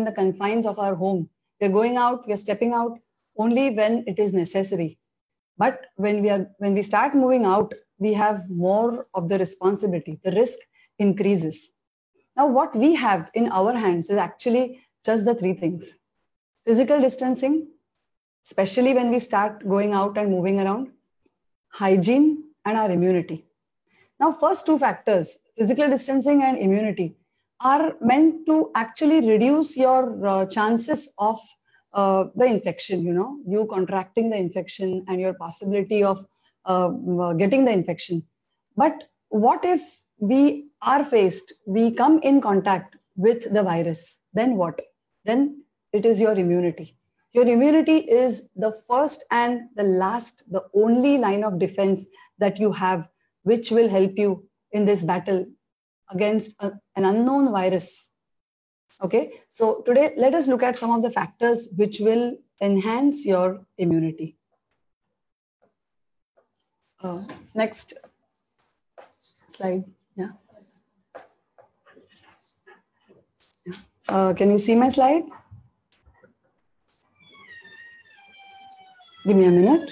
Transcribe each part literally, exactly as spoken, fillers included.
the confines of our home. We're going out, we're stepping out only when it is necessary. But when we are, when we start moving out, we have more of the responsibility. The risk increases. Now, what we have in our hands is actually just the three things. Physical distancing, especially when we start going out and moving around, hygiene, and our immunity. Now, first two factors, physical distancing and immunity, are meant to actually reduce your uh, chances of uh, the infection, you know, you contracting the infection and your possibility of uh, getting the infection. But what if we are faced, we come in contact with the virus, then what? Then it is your immunity. Your immunity is the first and the last, the only line of defense that you have, which will help you in this battle against a, an unknown virus. Okay, so today let us look at some of the factors which will enhance your immunity. Uh, next slide. Yeah. Uh, can you see my slide? Give me a minute.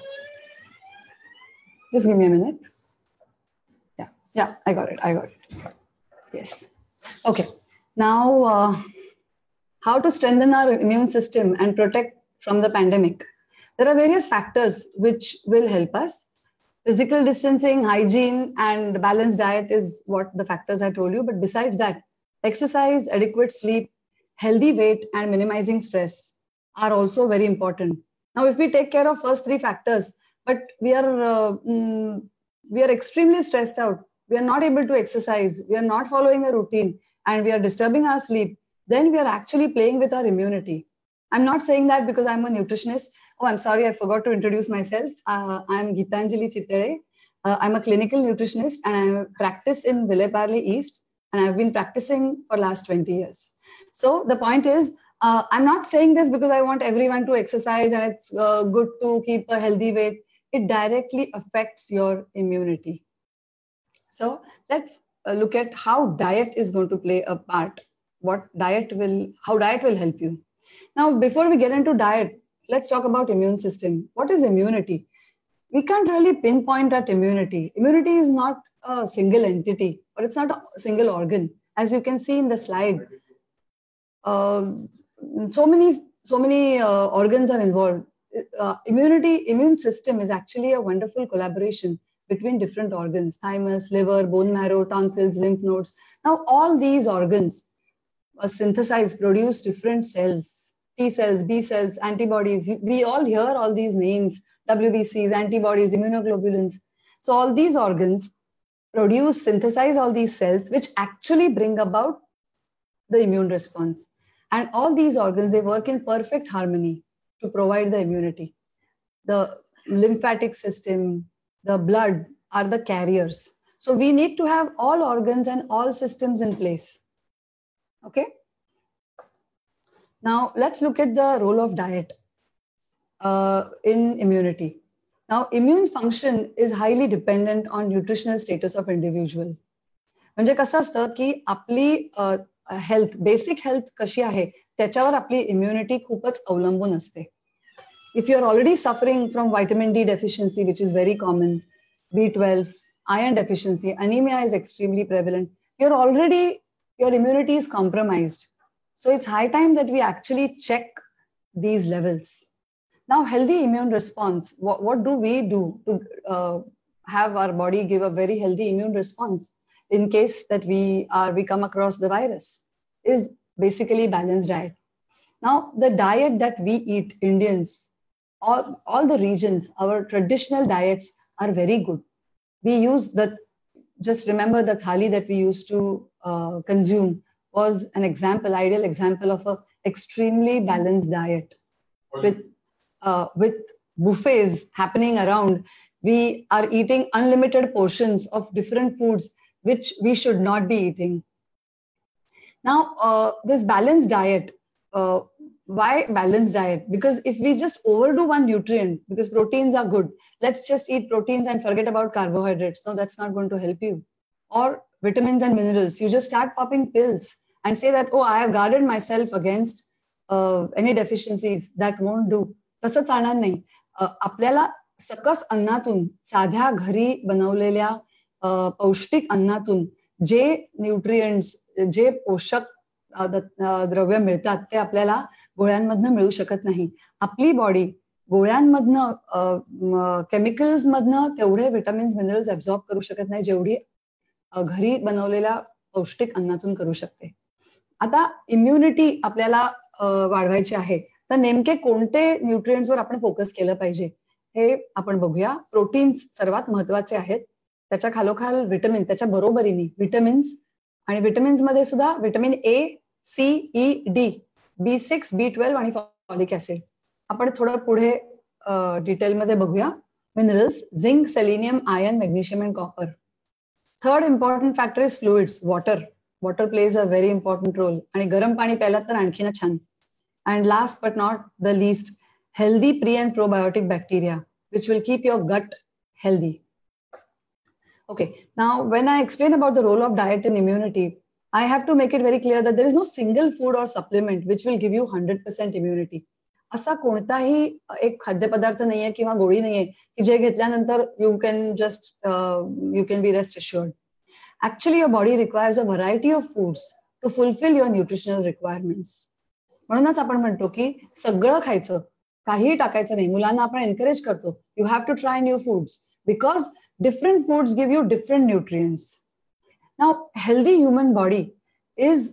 Just give me a minute. Yeah, yeah, I got it. I got it. Yes. Okay. Now, uh, how to strengthen our immune system and protect from the pandemic? There are various factors which will help us. Physical distancing, hygiene, and balanced diet is what the factors I told you. But besides that, exercise, adequate sleep, healthy weight, and minimizing stress are also very important. Now, if we take care of first three factors, but we are uh, mm, we are extremely stressed out, we are not able to exercise, we are not following a routine, and we are disturbing our sleep, then we are actually playing with our immunity. I'm not saying that because I'm a nutritionist. Oh, I'm sorry, I forgot to introduce myself. Uh, I'm Geetanjali Chittere. Uh, I'm a clinical nutritionist and I practice in Villeparle East, and I've been practicing for last twenty years. So the point is, uh, I'm not saying this because I want everyone to exercise and it's uh, good to keep a healthy weight. It directly affects your immunity. So let's uh, look at how diet is going to play a part. What diet will, how diet will help you. Now, before we get into diet, let's talk about immune system. What is immunity? We can't really pinpoint at immunity. Immunity is not a single entity, or it's not a single organ. As you can see in the slide, uh, so many, so many uh, organs are involved. Uh, immunity, immune system is actually a wonderful collaboration between different organs: thymus, liver, bone marrow, tonsils, lymph nodes. Now, all these organs uh, synthesize, produce different cells, T cells, B cells, antibodies. We all hear all these names, W B Cs, antibodies, immunoglobulins. So all these organs produce, synthesize all these cells, which actually bring about the immune response. And all these organs, they work in perfect harmony to provide the immunity. The lymphatic system, the blood are the carriers. So we need to have all organs and all systems in place. Okay. Now let's look at the role of diet uh, in immunity. Now, immune function is highly dependent on nutritional status of individual. म्हणजे कसं असतं की आपली health, basic health कशी आहे त्याच्यावर आपली immunity खूपच अवलंबून असते. If you are already suffering from vitamin D deficiency, which is very common, B twelve, iron deficiency, anemia is extremely prevalent, you're already, your immunity is compromised. So it's high time that we actually check these levels. Now, healthy immune response, what, what do we do to uh, have our body give a very healthy immune response in case that we are, we come across the virus? Is basically balanced diet. Now, the diet that we eat, Indians, all, all the regions, our traditional diets are very good. We use the, just remember the thali that we used to uh, consume was an example, ideal example of a extremely balanced diet. With, uh, with buffets happening around, we are eating unlimited portions of different foods, which we should not be eating. Now, uh, this balanced diet, uh, why balanced diet? Because if we just overdo one nutrient, because proteins are good, let's just eat proteins and forget about carbohydrates. No, that's not going to help you. Or vitamins and minerals, you just start popping pills. and say that, oh, I have guarded myself against uh, any deficiencies. That won't do. तसं चालणार नाही. आपल्याला सकस अन्नातून, साध्या घरी बनवलेल्या पौष्टिक अन्नातून जे nutrients, जे पोषक द्रव्य मिळतात ते आपल्याला गोळ्यांमधनं मिळू शकत नाही. आपली बॉडी गोळ्यांमधनं, केमिकल्स मधनं तेवढे विटामिन्स मिनरल्स ऍब्झॉर्ब करू शकत नाही जेवढी घरी बनवलेल्या पौष्टिक अन्नातून करू शकते. आता इम्युनिटी आपल्याला वाढवायची आहे, तर नेमके कोणते न्यूट्रिएंट्सवर आपण फोकस केलं पाहिजे हे आपण बघूया. प्रोटीन्स सर्वात महत्वाचे आहेत, त्याच्या खालोखाल विटामिन, त्याच्या बरोबरीने विटामिन्स, आणि विटामिन्स मध्ये सुद्धा vitamin A, C, E, D, B six, B twelve आणि फॉलिक ऍसिड. आपण थोडं पुढे डिटेलमध्ये बघूया. Minerals, zinc, selenium, iron, magnesium and copper. Third important factor is fluids, water. Water plays a very important role, आणि गरम पाणी प्यायलात तर आणखीनच छान. And last but not the least, healthy pre and probiotic bacteria which will keep your gut healthy. Okay, now when I explain about the role of diet in immunity, I have to make it very clear that there is no single food or supplement which will give you one hundred percent immunity. असा कोणताही एक खाद्यपदार्थ नाहीये किंवा गोळी नाहीये की जे घेतल्यानंतर you can just uh, you can be rest assured. Actually your body requires a variety of foods to fulfill your nutritional requirements. म्हणूनच आपण म्हणतो की सगळं खायचं, काहीही टाकायचं नाही. मुलांना आपण एनकरेज करतो, you have to try new foods because different foods give you different nutrients. Now healthy human body is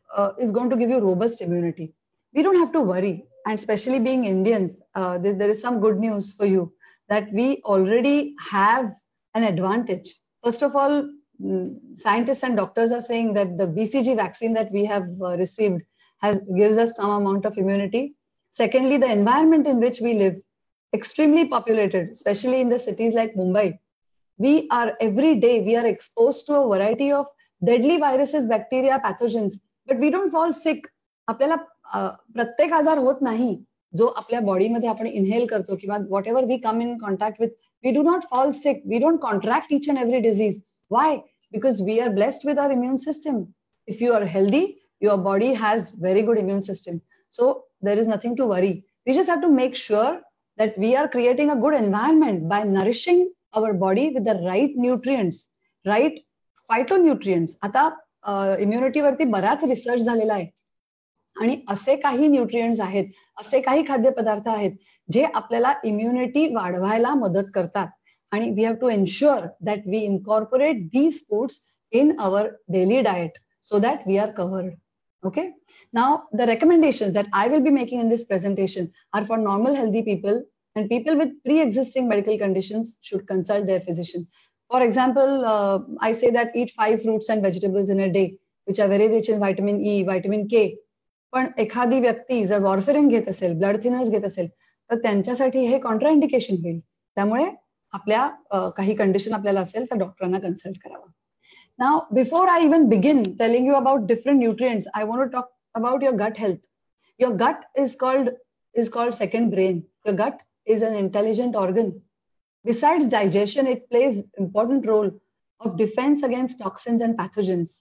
is going to give you robust immunity. We don't have to worry, and specially being Indians, there is some good news for you that we already have an advantage. First of all, scientists and doctors are saying that the B C G vaccine that we have uh, received has gives us some amount of immunity. Secondly, the environment in which we live, extremely populated, especially in the cities like Mumbai. We are every day, we are exposed to a variety of deadly viruses, bacteria, pathogens, but we don't fall sick. आपल्याला प्रत्येक आजार होत नाही जो आपल्या बॉडीमध्ये आपण inhale करतो किंवा what ever we come in contact with, we do not fall sick, we don't contract each and every disease. Why? Because we are blessed with our immune system. If you are healthy, your body has very good immune system, so there is nothing to worry. We just have to make sure that we are creating a good environment by nourishing our body with the right nutrients, right phytonutrients. आता immunity वरती बराच research झालेला आहे, आणि असे काही nutrients आहेत, असे काही खाद्यपदार्थ आहेत जे आपल्याला इम्युनिटी वाढवायला मदत करतात, आणि we have to ensure that we incorporate these foods in our daily diet so that we are covered. Okay, now the recommendations that I will be making in this presentation are for normal healthy people, and people with pre-existing medical conditions should consult their physician. For example, uh, I say that eat five fruits and vegetables in a day which are very rich in vitamin E, vitamin K. पण एखादी व्यक्ती जर वॉर्फेरिन घेत असेल, blood thinners घेत असेल, तर त्यांच्यासाठी हे कॉन्ट्राइंडिकेशन होईल. त्यामुळे आपल्या काही कंडिशन आपल्याला असेल तर डॉक्टरांना कन्सल्ट करावा. Now, before I even begin telling you about different nutrients, I want to talk about your gut health. Your gut is called is called second brain. Your gut is an intelligent organ. Besides digestion, it plays important role of defense against toxins and pathogens.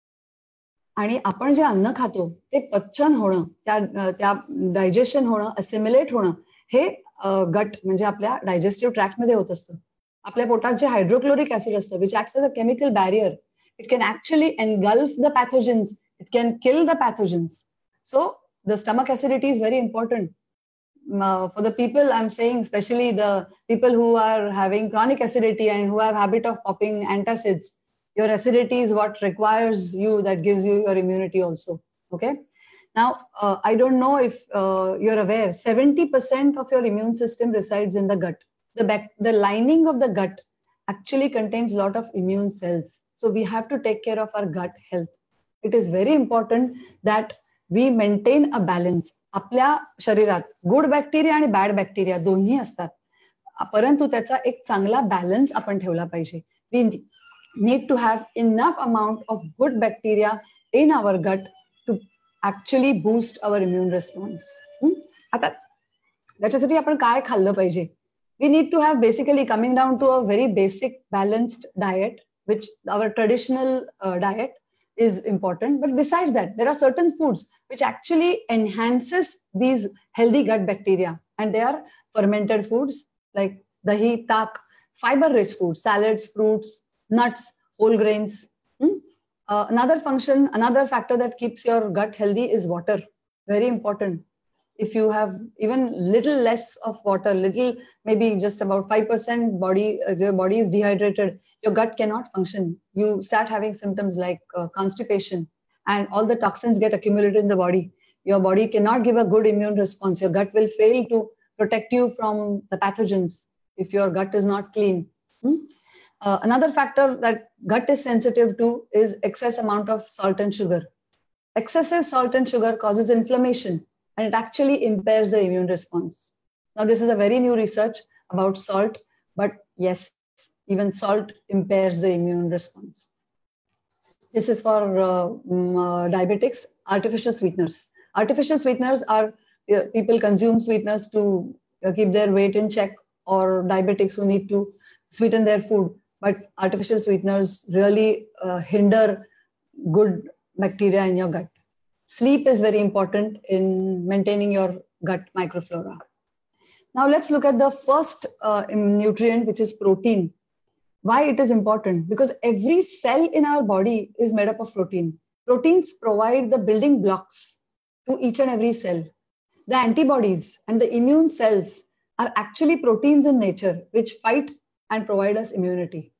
आणि आपण जे अन्न खातो ते पचन होणं, त्या त्या digestion होणं, असिम्युलेट होणं हे गट म्हणजे आपल्या डायजेस्टिव्ह ट्रॅक्ट मध्ये होत असतं. आपल्या पोटात जे हायड्रोक्लोरिक ऍसिड असतं, which acts as a chemical barrier, it can actually engulf the pathogens, it can kill the pathogens. So the stomach acidity is very important. Uh, for the people I'm saying, especially the people who are having chronic acidity and who have habit of popping antacids, your acidity is what requires you, that gives you your immunity also. Okay, now uh, I don't know if uh, you're aware, seventy percent of your immune system resides in the gut. The back, the lining of the gut actually contains a lot of immune cells. So we have to take care of our gut health. It is very important that we maintain a balance. आपल्या शरीरात good bacteria आणि bad bacteria दोन्ही असतात, परंतु त्याचा एक चांगला balance आपण ठेवला पाहिजे. We need to have enough amount of good bacteria in our gut to actually boost our immune response. आता त्याच्यासाठी आपण काय खाल्लं पाहिजे? We need to have, basically coming down to a very basic balanced diet, which our traditional uh, diet is important. But besides that, there are certain foods which actually enhances these healthy gut bacteria, and they are fermented foods like dahi, tak, fiber-rich foods, salads, fruits, nuts, whole grains. Hmm? Uh, another function, another factor that keeps your gut healthy is water. Very important. If you have even little less of water, little, maybe just about five percent body, uh, your body is dehydrated, your gut cannot function. You start having symptoms like uh, constipation, and all the toxins get accumulated in the body. Your body cannot give a good immune response. Your gut will fail to protect you from the pathogens if your gut is not clean. Hmm? Uh, another factor that gut is sensitive to is excess amount of salt and sugar. Excessive salt and sugar causes inflammation, and it actually impairs the immune response. Now, this is a very new research about salt, but yes, even salt impairs the immune response. This is for uh, um, uh, diabetics, artificial sweeteners. Artificial sweeteners are, uh, people consume sweeteners to uh, keep their weight in check, or diabetics who need to sweeten their food. But artificial sweeteners really uh, hinder good bacteria in your gut. Sleep is very important in maintaining your gut microflora. Now let's look at the first uh, nutrient, which is protein. Why it is important? Because every cell in our body is made up of protein. Proteins provide the building blocks to each and every cell. The antibodies and the immune cells are actually proteins in nature, which fight and provide us immunity.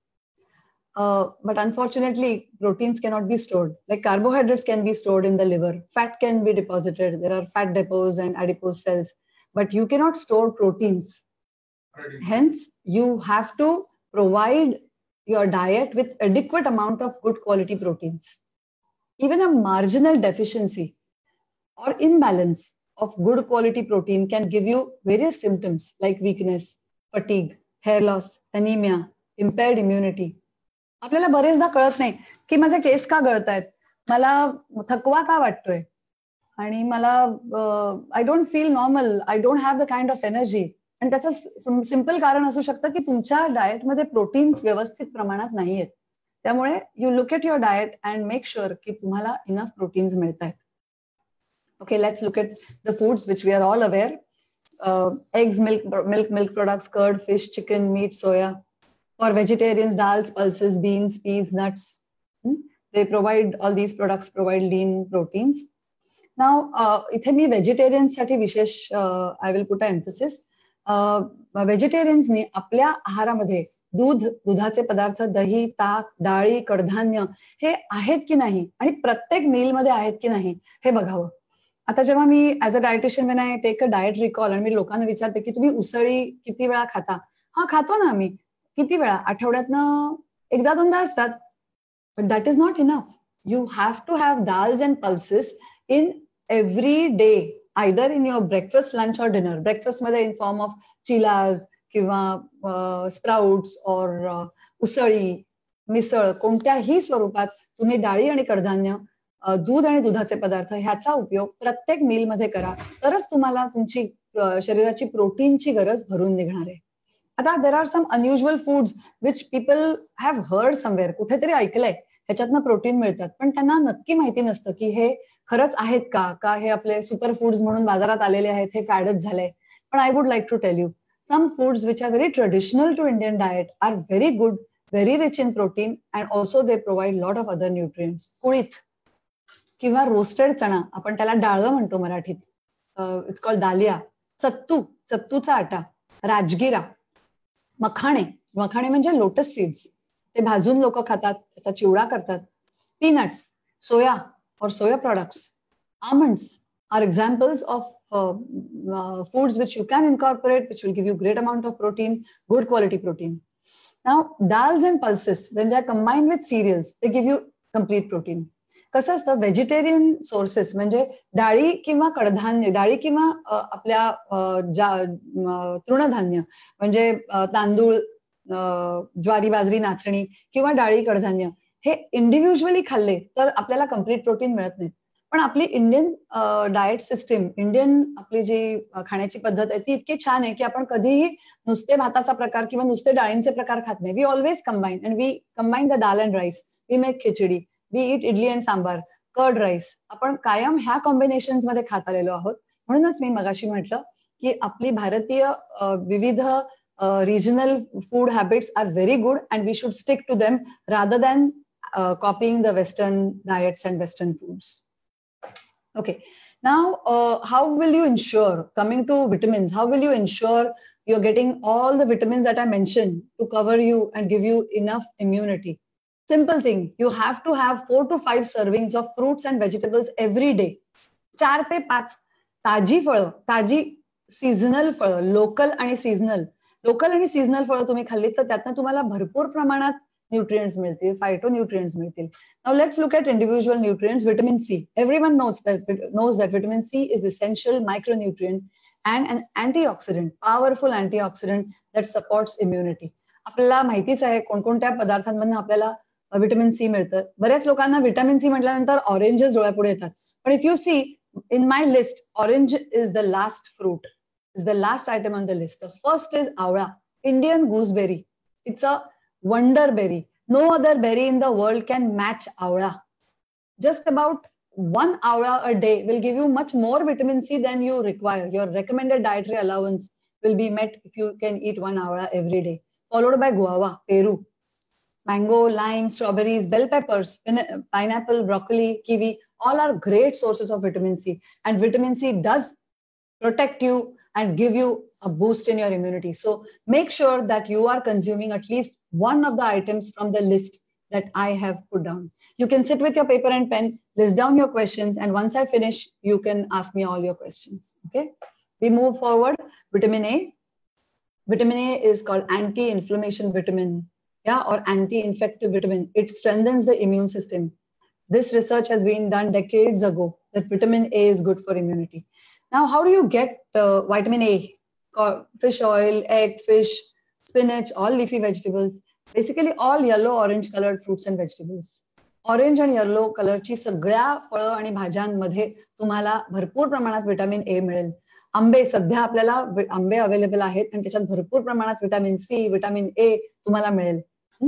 Uh, but unfortunately, proteins cannot be stored. Like carbohydrates can be stored in the liver. Fat can be deposited. There are fat depots and adipose cells. But you cannot store proteins. Hence, you have to provide your diet with adequate amount of good quality proteins. Even a marginal deficiency or imbalance of good quality protein can give you various symptoms like weakness, fatigue, hair loss, anemia, impaired immunity. आपल्याला बरेचदा कळत नाही की माझे case का गळतायत, मला थकवा का वाटतोय, आणि मला I don't feel normal, I don't have the kind of energy. आणि त्याचं सिंपल कारण असू शकतं की तुमच्या डाएटमध्ये प्रोटीन्स व्यवस्थित प्रमाणात नाहीयेत. त्यामुळे you look at your diet and make sure की तुम्हाला इनफ प्रोटीन्स मिळत आहेत. Okay, let's look at the foods which we are all aware. Eggs, milk milk milk products, curd, fish, chicken, meat, soya. For vegetarians, dals, pulses, beans, peas, nuts. Hmm? They provide, all these products provide lean proteins. Now, uh, इथे मी vegetarians साठी विशेष uh, I will put an emphasis. Uh, vegetarians ने आपल्या आहारामध्ये दूध, दुधाचे पदार्थ, दही, ताक, डाळी, कडधान्य हे आहेत की नाही, आणि प्रत्येक मील मध्ये आहेत की नाही हे बघावं. आता जेव्हा मी as a dietitian when I take a diet recall आणि मी लोकांना विचारते की तुम्ही उसळी किती वेळा खाता, हा खातो ना आम्ही. किती वेळा? आठवड्यातनं एकदा दोनदा असतात. But that is not enough. You have to have dals and pulses in every day, either in your breakfast, lunch और डिनर. ब्रेकफास्ट मध्ये इन फॉर्म ऑफ चिलाज किंवा स्प्राउट्स और उसळी, मिसळ, कोणत्याही स्वरूपात तुम्ही डाळी आणि कडधान्य, दूध आणि दुधाचे पदार्थ ह्याचा उपयोग प्रत्येक मील मध्ये करा, तरच तुम्हाला तुमची शरीराची प्रोटीनची गरज भरून निघणार आहे. आता there are some unusual foods which people have heard somewhere, कुठेतरी ऐकलंय ह्याच्यातनं प्रोटीन मिळतात, पण त्यांना नक्की माहिती नसतं की हे खरंच आहेत का, का हे आपले सुपर फूड्स म्हणून बाजारात आलेले आहेत, हे फॅडच झालंय. पण I would like to tell you some foods which are very traditional to Indian diet are very good, very rich in protein, and also they provide lot of other nutrients. कुळीथ किंवा roasted चणा, आपण त्याला डाळं म्हणतो मराठीत, it's called दालिया. सत्तू, सत्तूचा आटा, राजगिरा, मखाणे, मखाणे म्हणजे लोटस सीड्स, ते भाजून लोक खातात, त्याचा चिवडा करतात. पीनट्स, सोया और soya products, almonds are examples of foods which you can incorporate, which will give you great amount of protein, good quality protein. Now dals and pulses when they are combined with cereals, they give you complete protein. कसं असतं, vegetarian sources म्हणजे डाळी किंवा कडधान्य, डाळी किंवा आपल्या तृणधान्य म्हणजे तांदूळ, ज्वारी, बाजरी, नाचणी किंवा डाळी, कडधान्य हे इंडिव्हिज्युअली खाल्ले तर आपल्याला कम्प्लीट प्रोटीन मिळत नाही. पण आपली इंडियन डाएट सिस्टीम, इंडियन आपली जी खाण्याची पद्धत आहे ती इतकी छान आहे की आपण कधीही नुसते भाताचा प्रकार किंवा नुसते डाळींचे प्रकार खात नाही. We always combine, and we combine the dal and rice. We make khichdi, we eat idli and sambar, curd rice, आपण कायम ह्या कॉम्बिनेशन्स मध्ये खात आलेलो आहोत. म्हणूनच मी मगाशी म्हटलं की आपली भारतीय विविध regional food habits are very good and we should stick to them rather than copying the western diets and western foods. Okay, now uh, how will you ensure, coming to vitamins, how will you ensure you're getting all the vitamins that I mentioned to cover you and give you enough immunity? Simple thing, you have to have four to five servings of fruits and vegetables every day. चार ते पाच ताजी फळं, ताजी seasonal फळं, local आणि seasonal. Local आणि seasonal फळं तुम्ही खाल्लीत तर त्यातनं तुम्हाला भरपूर प्रमाणात न्यूट्रिएंट्स मिळतील, फायटो न्यूट्रिएंट्स मिळतील. Now let's look at individual nutrients. Vitamin C. Everyone knows that knows that vitamin C is essential micronutrient and an antioxidant, powerful antioxidant that supports immunity. आपल्याला माहितीच आहे कोणकोणत्या पदार्थांमधून आपल्याला व्हिटॅमिन सी मिळतं. बऱ्याच लोकांना व्हिटॅमिन सी म्हटल्यानंतर ऑरेंजेस डोळ्यापुढे येतात. पण if you see in my list, orange is the last fruit, is the last item on the list. The first is avla, Indian gooseberry. It's a wonder berry. No other berry in the world can match avla. Just about one avla a day will give you much more vitamin C than you require. Your recommended dietary allowance will be met if you can eat one avla every day. Followed by guava, peru, mango, lime, strawberries, bell peppers, pineapple, broccoli, kiwi, all are great sources of vitamin C. And vitamin C does protect you and give you a boost in your immunity. So make sure that you are consuming at least one of the items from the list that I have put down. You can sit with your paper and pen, list down your questions, and once I finish, you can ask me all your questions. Okay? We move forward. Vitamin A. Vitamin A is called anti-inflammation vitamin. Yeah, or anti-infective vitamin. It strengthens the immune system. This research has been done decades ago that vitamin A is good for immunity. Now, how do you get uh, vitamin A? Fish oil, egg, fish, spinach, all leafy vegetables. Basically, all yellow, orange colored fruits and vegetables. Orange and yellow color ची सगळ्या फळं आणि भाज्यांमध्ये तुम्हाला भरपूर प्रमाणात vitamin A मिळेल. आंबे, सध्या आपल्याला आंबे अवेलेबल आहेत आणि त्याच्यात भरपूर प्रमाणात विटामिन सी, विटामिन ए तुम्हाला मिळेल.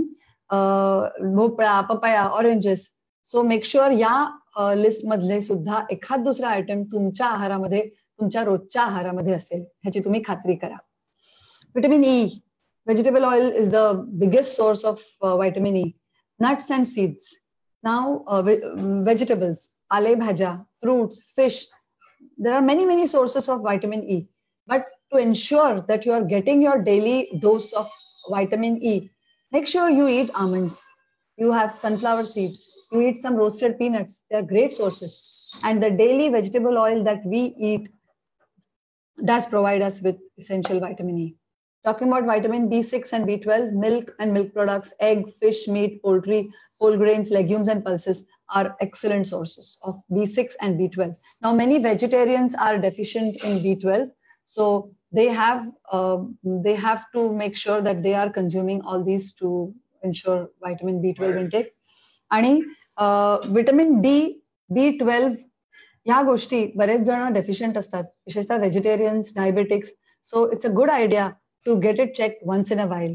भोपळा, papaya, oranges. So make sure या लिस्ट मधले सुद्धा एखाद दुसरा आयटम तुमच्या आहारामध्ये, तुमच्या रोजच्या आहारामध्ये असेल ह्याची तुम्ही खात्री करा. Vitamin E. Vegetable oil is the biggest source of uh, vitamin E. Nuts and seeds. Now, uh, vegetables, pale bhaja, fruits, fish. There are many, many sources of vitamin E. But to ensure that you are getting your daily dose of vitamin E, make sure you eat almonds. You have sunflower seeds. You eat some roasted peanuts. They are great sources. And the daily vegetable oil that we eat does provide us with essential vitamin E. Talking about vitamin B six and B twelve, milk and milk products, egg, fish, meat, poultry, whole grains, legumes, and pulses are excellent sources of B six and B twelve. Now, many vegetarians are deficient in B twelve, so they have uh, they have to make sure that they are consuming all these to ensure vitamin B twelve intake. आणि vitamin D, B twelve ह्या गोष्टी बरेच जण deficient असतात, विशेषतः vegetarians, diabetics. So it's a good idea to get it checked once in a while.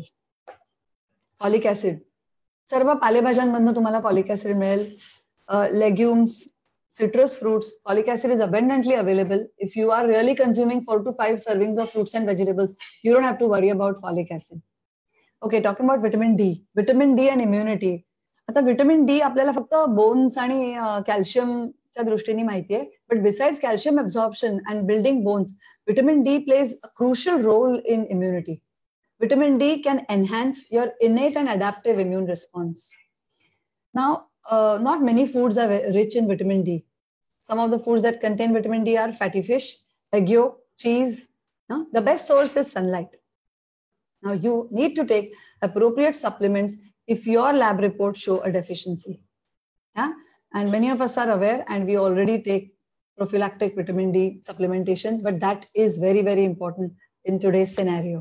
Folic acid. सर्व पालेभाज्यांमधून तुम्हाला folic acid मिळेल. Legumes, citrus fruits, folic acid is abundantly available. If you are really consuming four to five servings of fruits and vegetables, you don't have to worry about folic acid. Okay, talking about vitamin D. Vitamin D and immunity. आता vitamin D आपल्याला फक्त bones आणि calcium च्या दृष्टीने माहिती आहे. But besides calcium absorption and building bones, vitamin D plays a crucial role in immunity. Vitamin D can enhance your innate and adaptive immune response. Now, uh, not many foods are rich in vitamin D. Some of the foods that contain vitamin D are fatty fish, egg yolk, cheese. No? The best source is sunlight. Now, you need to take appropriate supplements if your lab reports show a deficiency. Yeah? And many of us are aware, and we already take prophylactic vitamin D supplementation, but that is very, very important in today's scenario.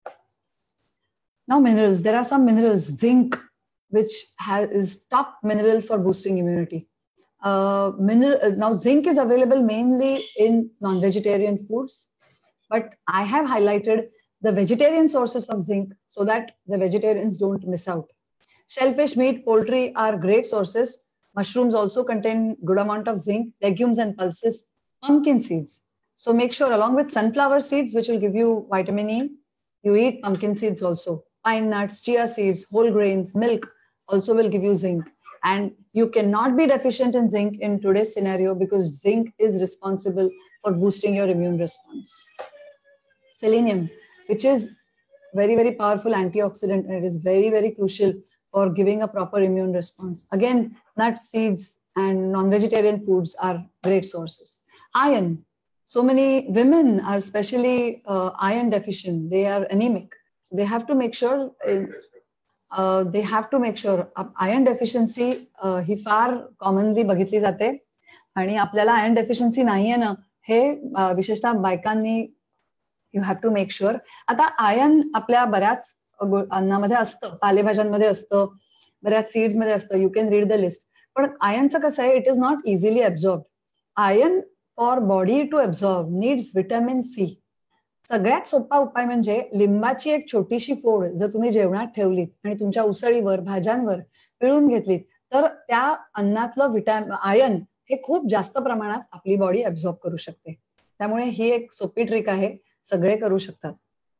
Now, minerals. There are some minerals. Zinc, which has, is top mineral for boosting immunity. Uh, mineral, now, zinc is available mainly in non-vegetarian foods, but I have highlighted the vegetarian sources of zinc so that the vegetarians don't miss out. Shellfish, meat, poultry are great sources. Mushrooms also contain good amount of zinc, legumes and pulses, pumpkin seeds. So make sure along with sunflower seeds, which will give you vitamin E, you eat pumpkin seeds also. Pine nuts, chia seeds, whole grains, milk also will give you zinc. And you cannot be deficient in zinc in today's scenario because zinc is responsible for boosting your immune response. Selenium, which is very, very powerful antioxidant, and it is very, very crucial for giving a proper immune response. Again, nuts, seeds, and non-vegetarian foods are great sources. Iron. So many women are especially uh, iron deficient. They are anemic. So they have to make sure uh, they have to make sure uh, iron deficiency uh, he far commonly बघितली जाते आणि आपल्याला iron deficiency नाहीये ना हे uh, विशेषतः बायकांनी you have to make sure. आता iron आपल्या बऱ्याच अन्नामध्ये असतं, पालेभाज्यांमध्ये असतं, बऱ्याच सीड्स मध्ये असतं. You can read the list. पण आयर्नचं कसं आहे, it is not easily absorb. Iron for body to absorb needs vitamin C. सगळ्यात सोपा उपाय म्हणजे लिंबाची एक छोटीशी फोड जर तुम्ही जेवणात ठेवलीत आणि तुमच्या उसळीवर भाज्यांवर पिळून घेतलीत तर त्या अन्नातलं व्हिटॅमिन आयर्न हे खूप जास्त प्रमाणात आपली बॉडी ऍब्झॉर्ब करू शकते. त्यामुळे ही एक सोपी ट्रिक आहे, सगळे करू शकतात.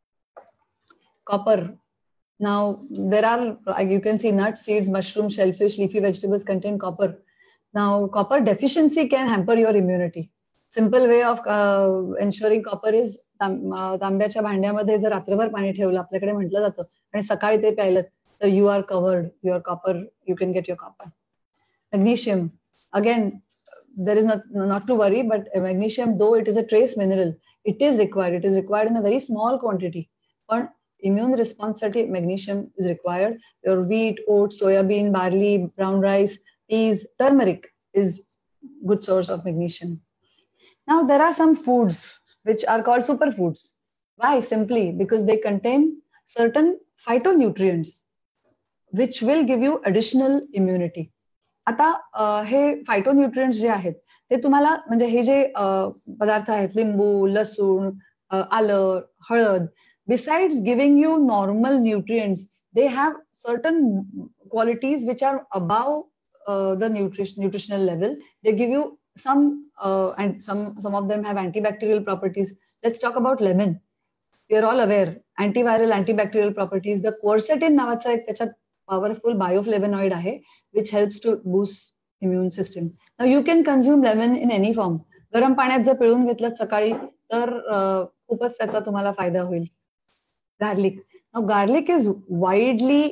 Copper. Now there are you can see nuts, seeds, mushroom, shellfish, leafy vegetables contain copper. Now copper deficiency can hamper your immunity. Simple way of ensuring copper is तांब्याच्या भांड्यामध्ये जर रात्रभर पाणी ठेवलं, आपल्याकडे म्हटलं जातं, आणि सकाळी ते प्यायलं तर you are covered your copper, you can get your copper. Magnesium. Again there is not not to worry, but magnesium, though it is a trace mineral, it is required. It is required in a very small quantity. But immune response साठी magnesium is required. Your wheat, oats, soya bean, barley, brown rice, peas, turmeric is good source of magnesium. Now there are some foods which are called superfoods. Why? Simply because they contain certain phytonutrients which will give you additional immunity. आता हे फायटोन्यूट्रिएंट्स जे आहेत ते तुम्हाला म्हणजे हे जे पदार्थ आहेत, लिंबू, लसूण, आलं, हळद, besides giving you normal nutrients, they have certain qualities which are above the nutritional level. They give you some and some some of them have antibacterial properties. Let's talk about lemon. We are all aware antiviral, antibacterial properties. The quercetin नावाचा एक त्याच्यात powerful bioflavonoid आहे which helps to boost immune system. Now you can consume lemon in any form. गरम पाण्यात जर पिळून घेतलं सकाळी तर खूपच त्याचा तुम्हाला फायदा होईल. Garlic. Now garlic is widely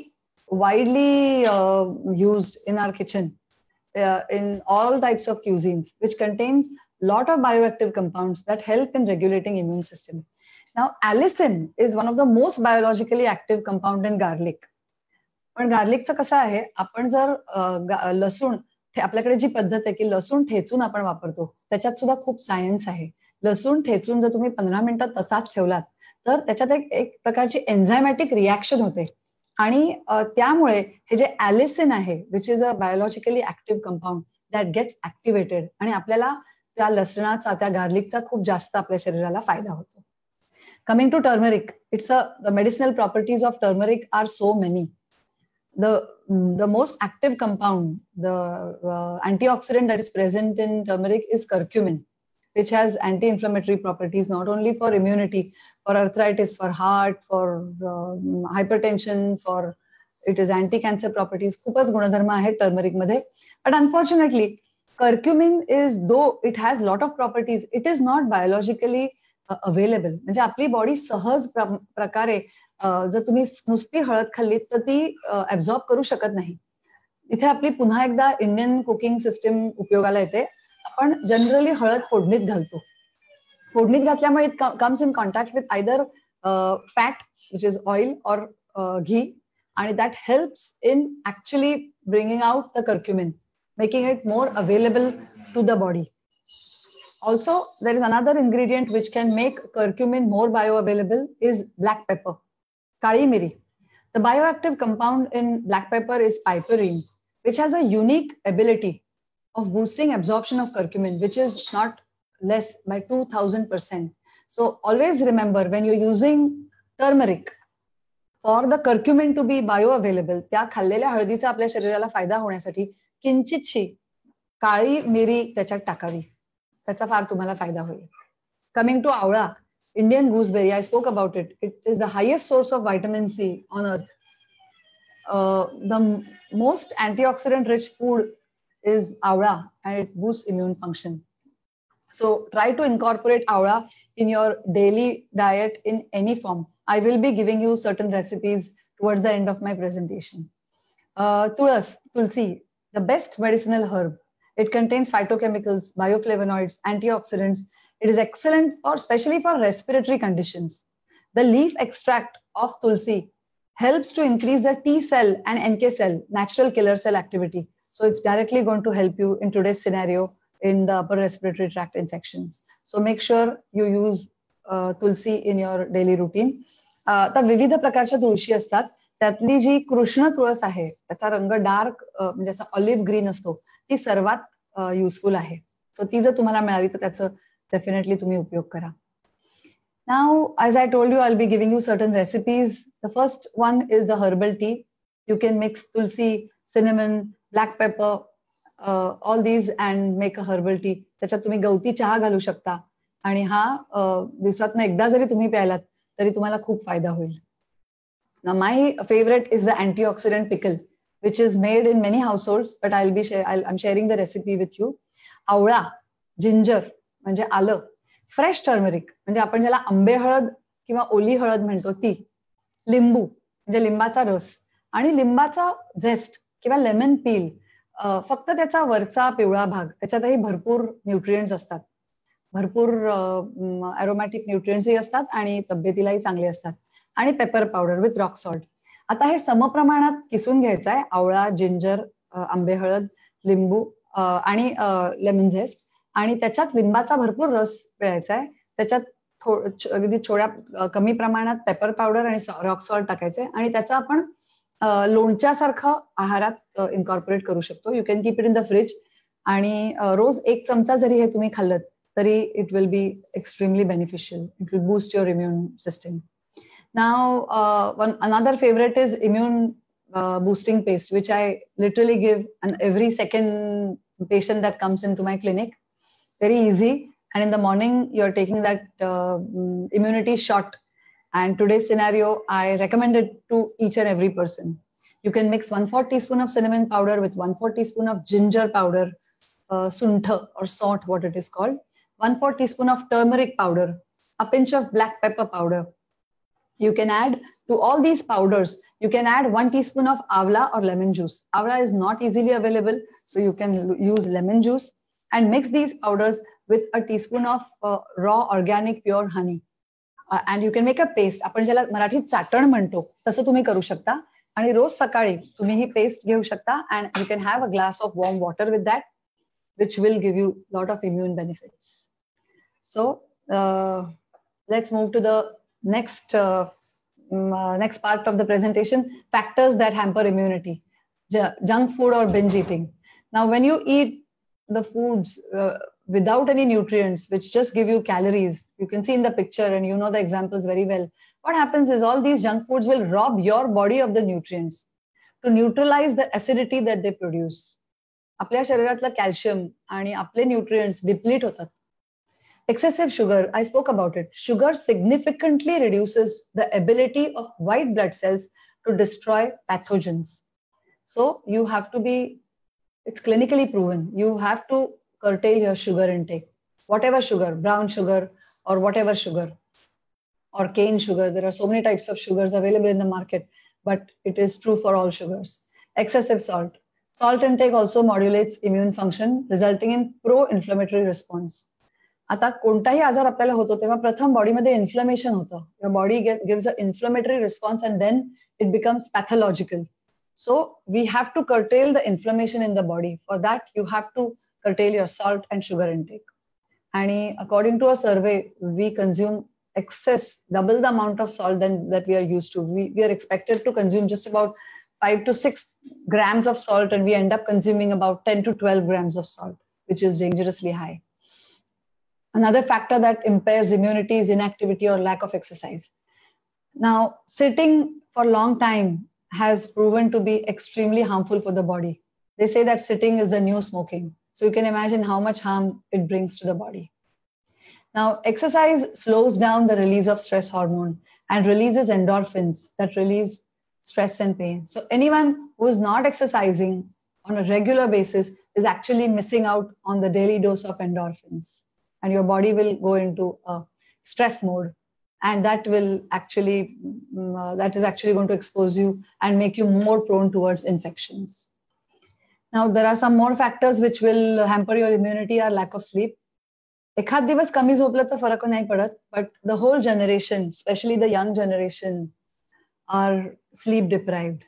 widely uh, used in our kitchen uh, in all types of cuisines, which contains lot of bioactive compounds that help in regulating immune system. Now allicin is one of the most biologically active compound in garlic. पण गार्लिकचं कसं आहे, आपण जर लसूण, आपल्याकडे जी पद्धत आहे की लसूण ठेचून आपण वापरतो, त्याच्यात सुद्धा खूप सायन्स आहे. लसूण ठेचून जर तुम्ही पंधरा मिनिटात तसाच ठेवलात तर त्याच्यात एक एक प्रकारची एन्झायमॅटिक रिॲक्शन होते आणि त्यामुळे हे जे ॲलिसिन आहे which is a biologically active compound that gets activated आणि आपल्याला त्या लसणाचा, त्या गार्लिकचा खूप जास्त आपल्या शरीराला फायदा होतो. Coming to turmeric, it's a the medicinal properties of turmeric are so many. The the most active compound, the uh, antioxidant that is present in turmeric is curcumin, which has anti-inflammatory properties not only for immunity, for arthritis, for heart, for uh, hypertension, for it is anti-cancer properties. खूपच गुणधर्म आहे turmeric मध्ये. But unfortunately, curcumin is, though it has lot of properties, it is not biologically uh, available. म्हणजे आपली body सहज प्र, प्रकारे जर तुम्ही नुसती हळद खाल्लीत तर ती ऍब्झॉर्ब करू शकत नाही. इथे आपली पुन्हा एकदा इंडियन कुकिंग सिस्टीम उपयोगाला येते. आपण जनरली हळद फोडणीत घालतो. फोडणीत घातल्यामुळे it comes in contact with either fat which is oil और घी, आणि that helps in actually bringing out the curcumin, making it more available to the body. Also, there is another ingredient which can make curcumin more bioavailable is black pepper. Kali miri. The bioactive compound in black pepper is piperine, which has a unique ability of boosting absorption of curcumin, which is not less by two thousand percent. So always remember, when you're using turmeric for the curcumin to be bioavailable, त्या खाल्लेल्या हळदीचा आपल्या शरीराला फायदा होण्यासाठी किंचितशी काळी मिरी त्याच्यात टाकावी. त्याचा फार तुम्हाला फायदा होईल. Coming to आवळा, Indian gooseberry, I spoke about it. It is the highest source of vitamin C on earth. Uh, the most antioxidant rich food is आवळा and it boosts immune function. So try to incorporate आवळा in your daily diet in any form. I will be giving you certain recipes towards the end of my presentation. Uh, tulas, tulsi, the best medicinal herb. It contains phytochemicals, bioflavonoids, antioxidants. It is excellent for, especially for respiratory conditions. The leaf extract of tulsi helps to increase the T cell and N K cell, natural killer cell activity. So it's directly going to help you in today's scenario in the upper respiratory tract infections. So make sure you use uh, tulsi in your daily routine. Uh, तर विविध प्रकारच्या तुळशी असतात. त्यातली जी कृष्ण तुळस आहे त्याचा रंग डार्क म्हणजे असा ऑलिव्ह ग्रीन असतो, ती सर्वात युजफुल आहे. सो ती जर तुम्हाला मिळाली तर त्याचं डेफिनेटली तुम्ही उपयोग करा. Now, as I told you, I'll be giving you certain recipes. The first one is the herbal tea. You can mix tulsi, cinnamon, black pepper, uh, all these and make a herbal tea. त्याच्यात तुम्ही गवती चहा घालू शकता आणि हा दिवसातनं एकदा जरी तुम्ही प्यायलात तरी तुम्हाला खूप फायदा होईल. Now, my favorite is the antioxidant pickle, which is made in many households, but I'll be share, I'll, I'm sharing the recipe with you. आवळा, ginger म्हणजे आलं, फ्रेश टर्मरिक म्हणजे आपण ज्याला आंबे हळद किंवा ओली हळद म्हणतो ती, लिंबू म्हणजे लिंबाचा रस आणि लिंबाचा झेस्ट किंवा लेमन पील. फक्त त्याचा वरचा पिवळा भाग, त्याच्यातही भरपूर न्यूट्रिएंट्स असतात, भरपूर अरोमॅटिक न्यूट्रिएंट्सही असतात आणि तब्येतीलाही चांगले असतात. आणि pepper powder with rock salt. आता हे समप्रमाणात किसून घ्यायचं आहे. आवळा, जिंजर, आंबे हळद, लिंबू आणि लेमन झेस्ट आणि त्याच्यात लिंबाचा भरपूर रस पिळायचा आहे. त्याच्यात अगदी थोड्या कमी प्रमाणात पेपर पावडर आणि रॉक सॉल्ट टाकायचे आणि त्याचा आपण लोणच्यासारखं आहारात इन्कॉर्पोरेट करू शकतो. You can keep it in the fridge आणि रोज एक चमचा जरी हे तुम्ही खाल्लं तरी it will be extremely beneficial. It will boost your immune system. Now, uh, one another favorite is immune uh, boosting paste, which I literally give an every second patient that comes into my clinic. Very easy. And in the morning, you're taking that uh, immunity shot. And today's scenario, I recommend it to each and every person. You can mix one fourth teaspoon of cinnamon powder with one fourth teaspoon of ginger powder, uh, suntha or salt, what it is called. One fourth teaspoon of turmeric powder, a pinch of black pepper powder. You can add to all these powders, you can add one teaspoon of avla or lemon juice. Avla is not easily available, so you can use lemon juice and mix these powders with a teaspoon of uh, raw organic pure honey. Uh, and you can make a paste. आपण ज्याला मराठीत चाटण म्हणतो तसं तुम्ही करू शकता आणि रोज सकाळी तुम्ही ही पेस्ट घेऊ शकता and you can have a glass of warm water with that, which will give you a lot of immune benefits. So uh, let's move to the Next, uh, uh, next part of the presentation, factors that hamper immunity, J- junk food or binge eating. Now, when you eat the foods uh, without any nutrients, which just give you calories, you can see in the picture and you know the examples very well. What happens is all these junk foods will rob your body of the nutrients to neutralize the acidity that they produce. आपल्या शरीरातलं calcium आणि आपले nutrients deplete होतात. Excessive sugar, I spoke about it. Sugar significantly reduces the ability of white blood cells to destroy pathogens. So you have to be, it's clinically proven, you have to curtail your sugar intake. Whatever sugar, brown sugar or whatever sugar, or cane sugar. There are so many types of sugars available in the market, but it is true for all sugars. Excessive salt. Salt intake also modulates immune function, resulting in pro-inflammatory response. आता कोणताही आजार आपल्याला होतो तेव्हा प्रथम बॉडीमध्ये inflammation होतं. Your body gives a inflammatory response and then it becomes pathological. So we have to curtail the inflammation in the body. For that you have to curtail your salt and sugar intake. आणि according to a survey we consume excess, double the amount of salt than that we are used to. We, we are expected to consume just about five to six grams of salt and we end up consuming about ten to twelve grams of salt, which is dangerously high. Another factor that impairs immunity is inactivity or lack of exercise. Now, sitting for a long time has proven to be extremely harmful for the body. They say that sitting is the new smoking. So you can imagine how much harm it brings to the body. Now, exercise slows down the release of stress hormone and releases endorphins that relieves stress and pain. So anyone who is not exercising on a regular basis is actually missing out on the daily dose of endorphins. And your body will go into a stress mode. And that will actually, uh, that is actually going to expose you and make you more prone towards infections. Now, there are some more factors which will hamper your immunity or lack of sleep. एखाद दिवस कमी झोपलं तर फरक नाही पडत, but the whole generation, especially the young generation, are sleep deprived.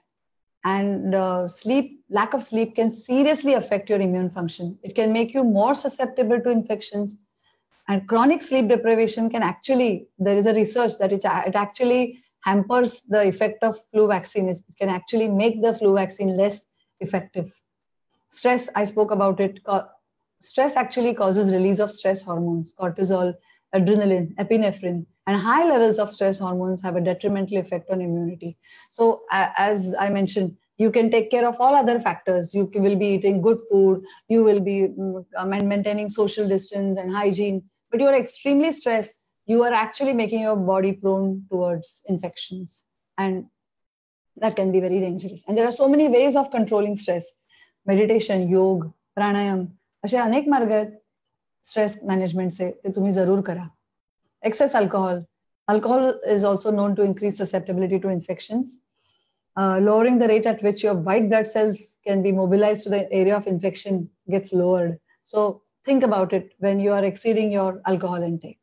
And uh, sleep, lack of sleep can seriously affect your immune function. It can make you more susceptible to infections. And chronic sleep deprivation can actually, there is a research that it, it actually hampers the effect of flu vaccine. It can actually make the flu vaccine less effective. Stress, I spoke about it. Stress actually causes release of stress hormones, cortisol, adrenaline, epinephrine, and high levels of stress hormones have a detrimental effect on immunity. So uh, as I mentioned, you can take care of all other factors. You will be eating good food. You will be um, maintaining social distance and hygiene, but you are extremely stressed. You are actually making your body prone towards infections, and that can be very dangerous. And there are so many ways of controlling stress. Meditation, yoga, pranayam, असे अनेक मार्ग आहेत stress मॅनेजमेंटचे, ते तुम्ही जरूर करा. Excess alcohol. Alcohol is also known to increase susceptibility to infections. Uh, lowering the rate at which your white blood cells can be mobilized to the area of infection gets lowered. So think about it when you are exceeding your alcohol intake.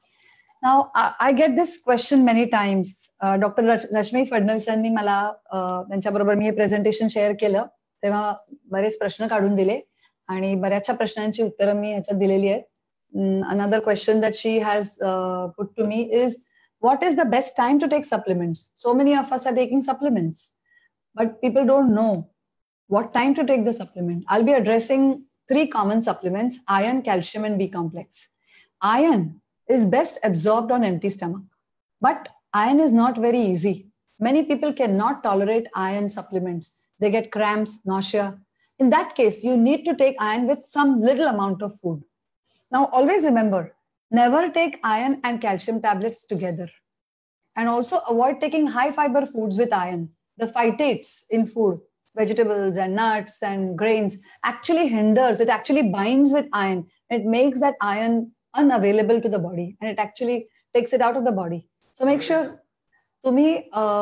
Now, I, I get this question many times. Uh, Doctor Rashmi Fadnavisanनी मला त्यांच्याबरोबर मी हे presentation share केलं तेव्हा बरेच प्रश्न काढून दिले आणि बऱ्याचशा प्रश्नांची उत्तरं मी ह्याच्यात दिलेली आहेत. Another question that she has uh, put to me is, what is the best time to take supplements? So many of us are taking supplements, but people don't know what time to take the supplement. I'll be addressing three common supplements: iron, calcium, and B complex. Iron is best absorbed on empty stomach, but iron is not very easy. Many people cannot tolerate iron supplements. They get cramps, nausea. In that case, you need to take iron with some little amount of food. Now, always remember, never take iron and calcium tablets together. And also avoid taking high fiber foods with iron. The phytates in food, vegetables and nuts and grains, actually hinders, it actually binds with iron. It makes that iron unavailable to the body, and it actually takes it out of the body. So make sure तुम्ही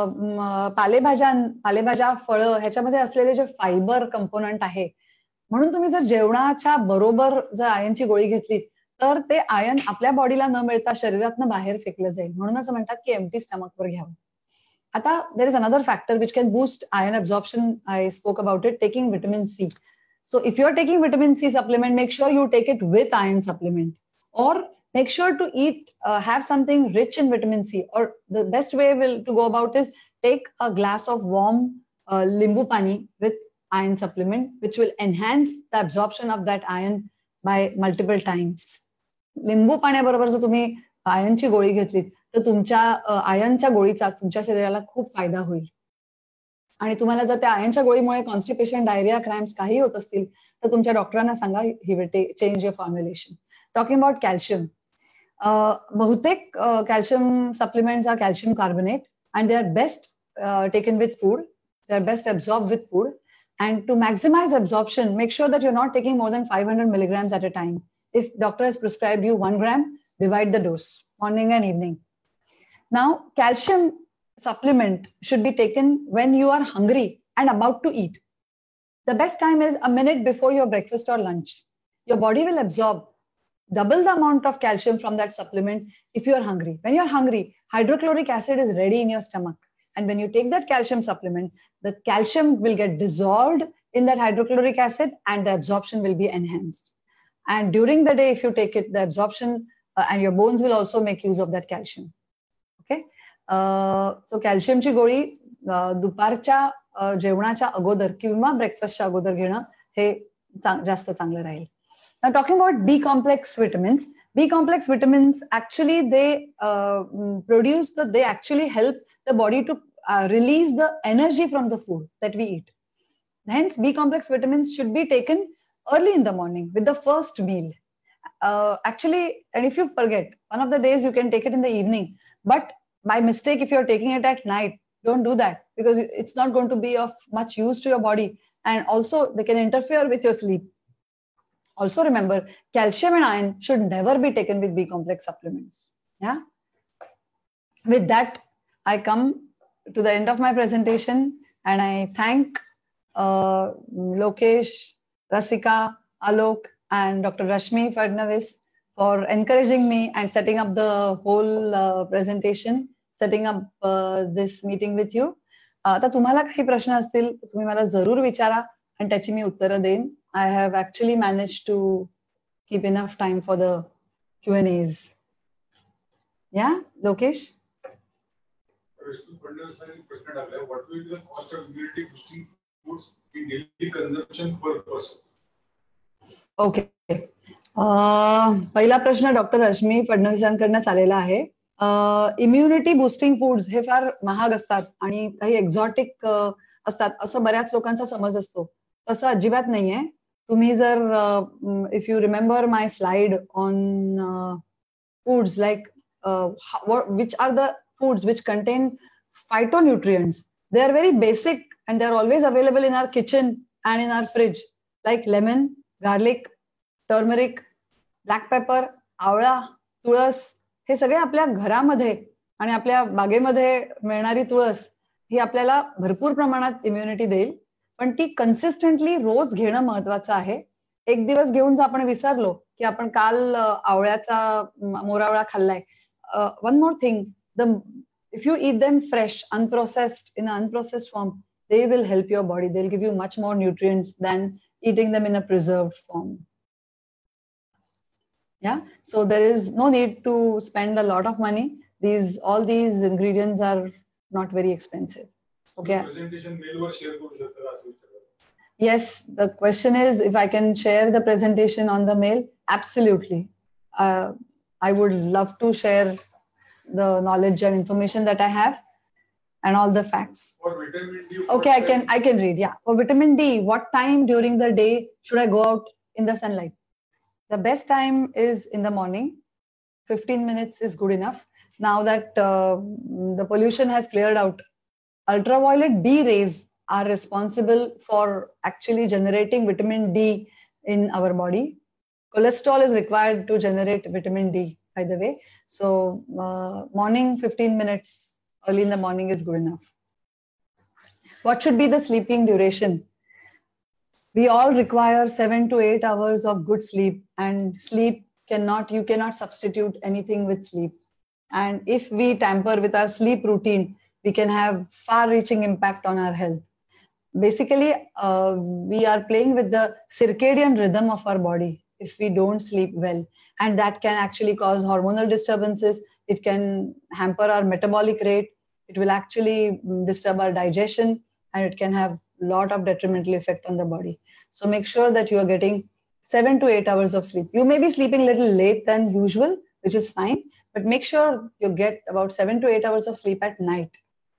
पालेभाज्या पालेभाज्या फळं ह्याच्यामध्ये असलेले जे fibre component आहे, म्हणून तुम्ही जर जेवणाच्या बरोबर जर आयर्नची गोळी घेतली तर ते आयर्न आपल्या बॉडीला न मिळता शरीरातनं बाहेर फेकलं जाईल. म्हणून असं म्हणतात की एम्प्टी स्टमकवर घ्यावं. आता there is another factor which can boost iron absorption. I spoke about it, taking vitamin C. So if you are taking vitamin C supplement, make sure you take it with iron supplement, or make sure to eat, uh, have something rich in vitamin C. Or the best way will to go about is take a glass of warm uh, limbu pani with iron supplement, which will enhance the absorption of that iron by multiple times. लिंबू पाण्याबरोबर जर तुम्ही आयर्नची गोळी घेतली तर तुमच्या आयर्नच्या गोळीचा तुमच्या शरीराला खूप फायदा होईल. आणि तुम्हाला जर त्या आयर्नच्या गोळीमुळे कॉन्स्टिपेशन, डायरिया, क्रॅम्प्स काही होत असतील तर तुमच्या डॉक्टरांना सांगा, he will change your formulation. Talking about calcium, बहुतेक calcium supplements are calcium carbonate and they are best uh, taken with food. They are best absorbed with food. And to maximize absorption, make sure that you're not taking more than five hundred milligrams at a time. If doctor has prescribed you one gram, divide the dose, morning and evening. Now, calcium supplement should be taken when you are hungry and about to eat. The best time is a minute before your breakfast or lunch. Your body will absorb double the amount of calcium from that supplement if you are hungry. When you are hungry, hydrochloric acid is ready in your stomach. And when you take that calcium supplement, the calcium will get dissolved in that hydrochloric acid and the absorption will be enhanced. And during the day, if you take it, the absorption uh, and your bones will also make use of that calcium. Okay. Uh, so calcium ची गोळी दुपारच्या जेवणाच्या अगोदर किंवा ब्रेकफास्टच्या अगोदर घेणं हे जास्त चांगलं राहील. Now, talking about B complex vitamins, B complex vitamins actually they uh, produce the, they actually help the body to uh, release the energy from the food that we eat. Hence, B complex vitamins should be taken early in the morning with the first meal. Uh, actually, and if you forget, one of the days you can take it in the evening, but by mistake, if you're taking it at night, don't do that, because it's not going to be of much use to your body, and also they can interfere with your sleep. Also remember, calcium and iron should never be taken with B complex supplements. Yeah. With that, I come to the end of my presentation, and I thank uh, Lokesh, Rasika, Alok, and Doctor Rashmi Fadnavis for encouraging me and setting up the whole uh, presentation, setting up uh, this meeting with you. आता तुम्हाला काही प्रश्न असतील तुम्ही मला जरूर विचारा आणि त्याची मी उत्तरं देईन. I have actually managed to keep enough time for the Q and A's. Yeah, Lokesh? प्रश्न टाकलाय, what will be the cost of immunity boosting foods in daily consumption per person? Okay. Uh, पहिला प्रश्न doctor Rashmi फडणवीसांकडनं आलेला आहे. Immunity boosting foods हे फार महाग असतात आणि काही एक्झॉटिक असतात असं बऱ्याच लोकांचा समज असतो. तसं अजिबात नाहीये. तुम्ही जर if you remember my slide on foods like which are the foods which contain phytonutrients, they are very basic and they are always available in our kitchen and in our fridge, like lemon, garlic, turmeric, black pepper, आवळा, तुळस. हे सगळे आपल्या घरामध्ये आणि आपल्या बागेमध्ये मिळणारी तुळस ही आपल्याला भरपूर प्रमाणात इम्युनिटी देईल, पण ती कन्सिस्टंटली रोज घेणं महत्वाचं आहे. एक दिवस घेऊन जर आपण विसरलो की आपण काल आवळ्याचा मोरावळा खाल्लाय, one more thing, the if you eat them fresh, unprocessed, in an unprocessed form, they will help your body. They'll give you much more nutrients than eating them in a preserved form. Yeah, so there is no need to spend a lot of money. These all these ingredients are not very expensive. Okay. So presentation mail वर share करू शकता असं विचारलं. Yes, the question is if I can share the presentation on the mail. Absolutely. Uh, I would love to share the knowledge and information that I have and all the facts. For vitamin D. Okay, I can I can read. Yeah. For vitamin D, what time during the day should I go out in the sunlight? The best time is in the morning. fifteen minutes is good enough. Now that uh, the pollution has cleared out, ultraviolet B rays are responsible for actually generating vitamin D in our body. Cholesterol is required to generate vitamin D, by the way. So uh, morning fifteen minutes early in the morning is good enough. What should be the sleeping duration? We all require seven to eight hours of good sleep, and sleep cannot, you cannot substitute anything with sleep. And if we tamper with our sleep routine, we can have far reaching impact on our health. Basically, uh, we are playing with the circadian rhythm of our body if we don't sleep well, and that can actually cause hormonal disturbances. It can hamper our metabolic rate. It will actually disturb our digestion, and it can have a lot of detrimental effect on the body. So make sure that you are getting seven to eight hours of sleep. You may be sleeping a little late than usual, which is fine, but make sure you get about seven to eight hours of sleep at night.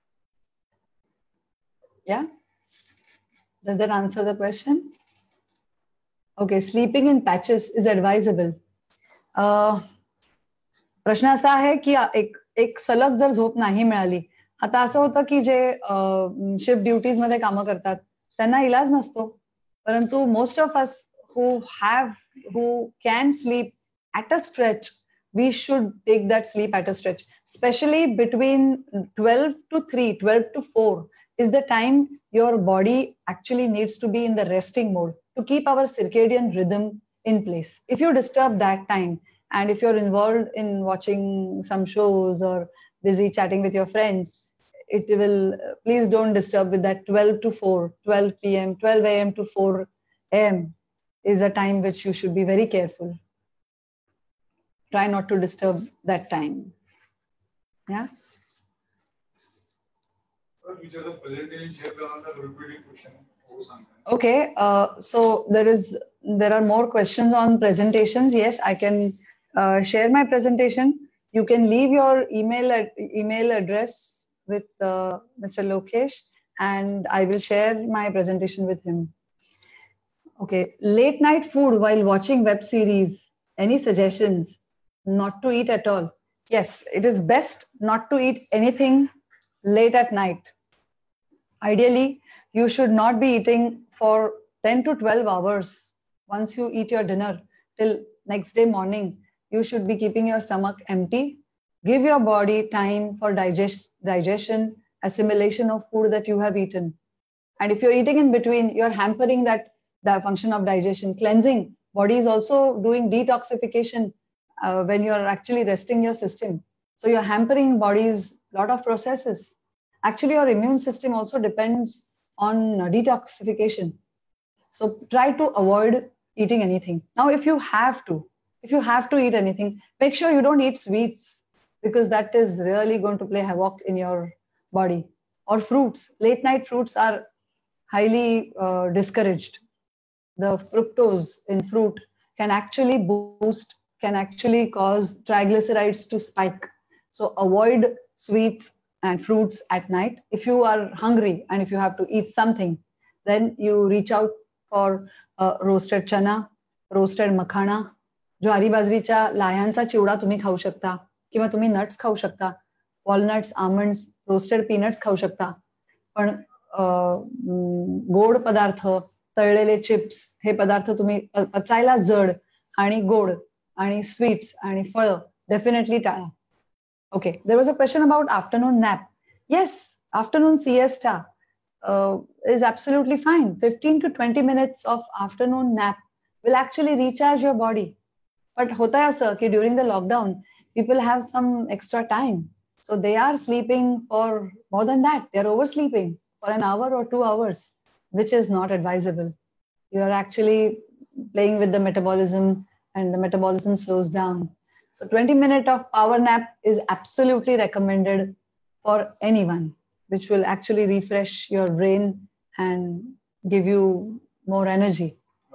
Yeah? Does that answer the question? Okay, sleeping in patches is advisable. Uh, प्रश्न असा आहे की एक एक सलग जर झोप नाही मिळाली, आता असं होतं की जे शिफ्ट ड्युटीज मध्ये कामं करतात त्यांना इलाज नसतो, परंतु most of us who have who can sleep at a stretch, we should take that sleep at a stretch. Especially between twelve to three, twelve to four is the time your body actually needs to be in the resting mode to keep our circadian rhythm in place. If you disturb that time, and if you're involved in watching some shows or busy chatting with your friends, it will, please don't disturb with that twelve to four, twelve p m, twelve a m to four a m is a time which you should be very careful. Try not to disturb that time. Yeah. Okay. Uh, so there is there are more questions on presentations. Yes, I can uh, share my presentation. You can leave your email email address with uh, Mister Lokesh, and I will share my presentation with him. Okay, late night food while watching web series. Any suggestions? Not to eat at all. Yes, it is best not to eat anything late at night. Ideally, you should not be eating for ten to twelve hours. Once you eat your dinner till next day morning, you should be keeping your stomach empty. Give your body time for digest, digestion, assimilation of food that you have eaten. And if you're eating in between, you're hampering that the function of digestion. Cleansing, body is also doing detoxification uh, when you're actually resting your system. So you're hampering body's lot of processes. Actually, your immune system also depends on detoxification. So try to avoid eating anything. Now, if you have to, if you have to eat anything, make sure you don't eat sweets, because that is really going to play havoc in your body. Or fruits. Late night fruits are highly uh, discouraged. The fructose in fruit can actually boost, can actually cause triglycerides to spike. So avoid sweets and fruits at night. If you are hungry and if you have to eat something, then you reach out for uh, roasted chana, roasted makhana, ज्वारी बाजरीच्या लाह्यांचा चिवडा तुम्ही खाऊ शकता, किंवा तुम्ही nuts खाऊ शकता, walnuts, almonds, roasted peanuts खाऊ शकता. पण गोड पदार्थ, तळलेले चिप्स, हे पदार्थ तुम्ही पचायला जड आणि गोड आणि स्वीट्स आणि फळं डेफिनेटली टाळा. Okay, there was a question about afternoon nap. Yes, afternoon siesta uh, is absolutely fine. fifteen to twenty minutes of afternoon nap will actually recharge your body. But hota hai aisa ki during the lockdown, people have some extra time. So they are sleeping for more than that. They are oversleeping for an hour or two hours, which is not advisable. You are actually playing with the metabolism and the metabolism slows down. So twenty minutes of power nap is absolutely recommended for anyone, which will actually refresh your brain and give you more energy.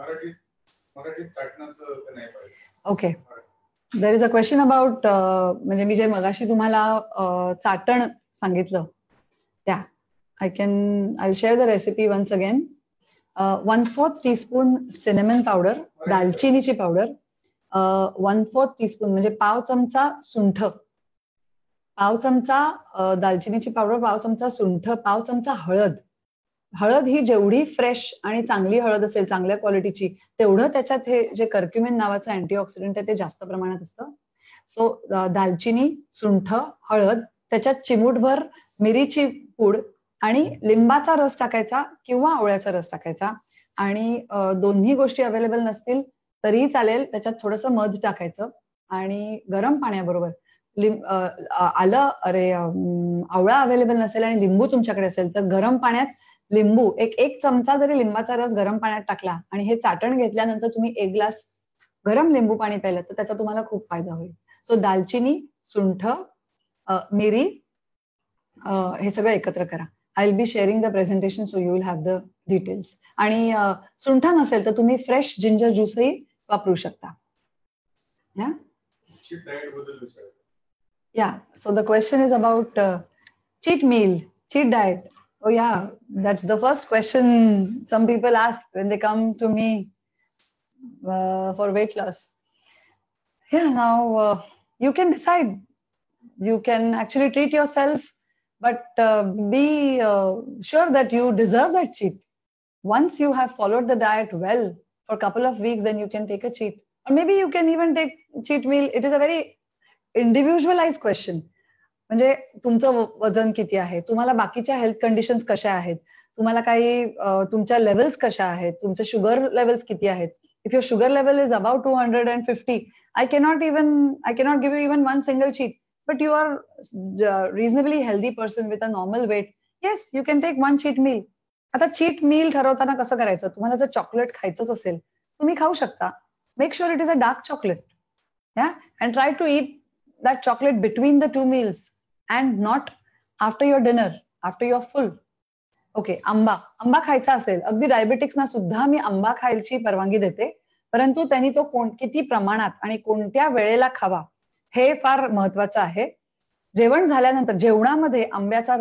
Okay. There is a question about म्हणजे मी जे मगाशी तुम्हाला चाटण सांगितलं, yeah, I can I'll share the recipe once again. Uh, one fourth teaspoon cinnamon powder, दालचिनीची powder. One fourth teaspoon म्हणजे पाव चमचा सुंठ, पाव चमचा दालचिनीची powder, पाव चमचा सुंठ, पाव चमचा हळद. हळद ही जेवढी फ्रेश आणि चांगली हळद असेल, चांगल्या क्वालिटीची, तेवढं त्याच्यात हे जे कर्क्युमिन नावाचं अँटीऑक्सिडंट आहे ते जास्त प्रमाणात असतं. सो दालचिनी, सुंठ, हळद, त्याच्यात चिमूटभर मिरीची पूड आणि लिंबाचा रस टाकायचा किंवा आवळ्याचा रस टाकायचा. आणि दोन्ही गोष्टी अवेलेबल नसतील तरीही चालेल, त्याच्यात थोडंसं मध टाकायचं आणि गरम पाण्याबरोबर लिंब आलं अरे आवळा अवेलेबल नसेल आणि लिंबू तुमच्याकडे असेल तर गरम पाण्यात लिंबू एक एक चमचा जरी लिंबाचा रस गरम पाण्यात टाकला आणि हे चाटण घेतल्यानंतर तुम्ही एक ग्लास गरम लिंबू पाणी प्यायलं तर त्याचा तुम्हाला खूप फायदा होईल. सो दालचिनी, सुंठ, मिरी हे सगळं एकत्र करा. I will be sharing the presentation so you will have the details. आणि सुंठ नसेल तर तुम्ही फ्रेश जिंजर ज्यूसही वापरू शकता. Yeah? Yeah, so the question is about uh, cheat meal, cheat diet. Oh yeah, that's the first question some people ask when they come to me uh, for weight loss. Yeah, now uh, you can decide. You can actually treat yourself, but uh, be uh, sure that you deserve that cheat. Once you have followed the diet well for a couple of weeks, then you can take a cheat. Or maybe you can even take cheat meal. It is a very individualized question. म्हणजे तुमचं वजन किती आहे, तुम्हाला बाकीच्या health conditions कशा आहेत, तुम्हाला काही तुमच्या लेवल्स कशा आहेत, तुमचे शुगर लेवल्स किती आहेत. If your sugar level is about two hundred and fifty, I cannot even I cannot give you even one single cheat. But you are reasonably healthy person with a normal weight, yes you can take one cheat meal. आता cheat मील ठरवताना कसं करायचं, तुम्हाला जर chocolate खायचंच असेल तुम्ही खाऊ शकता. Make sure it is a dark chocolate, yeah, and try to eat that chocolate between the two meals and not after your dinner, after you're full. Okay, आंबा आंबा खायचा असेल, अगदी डायबेटिक्सना सुद्धा मी आंबा खायची परवानगी देते, परंतु त्यांनी तो कोण किती प्रमाणात आणि कोणत्या वेळेला खावा हे फार महत्वाचं आहे. जेवण झाल्यानंतर जेवणामध्ये आंब्याचा रस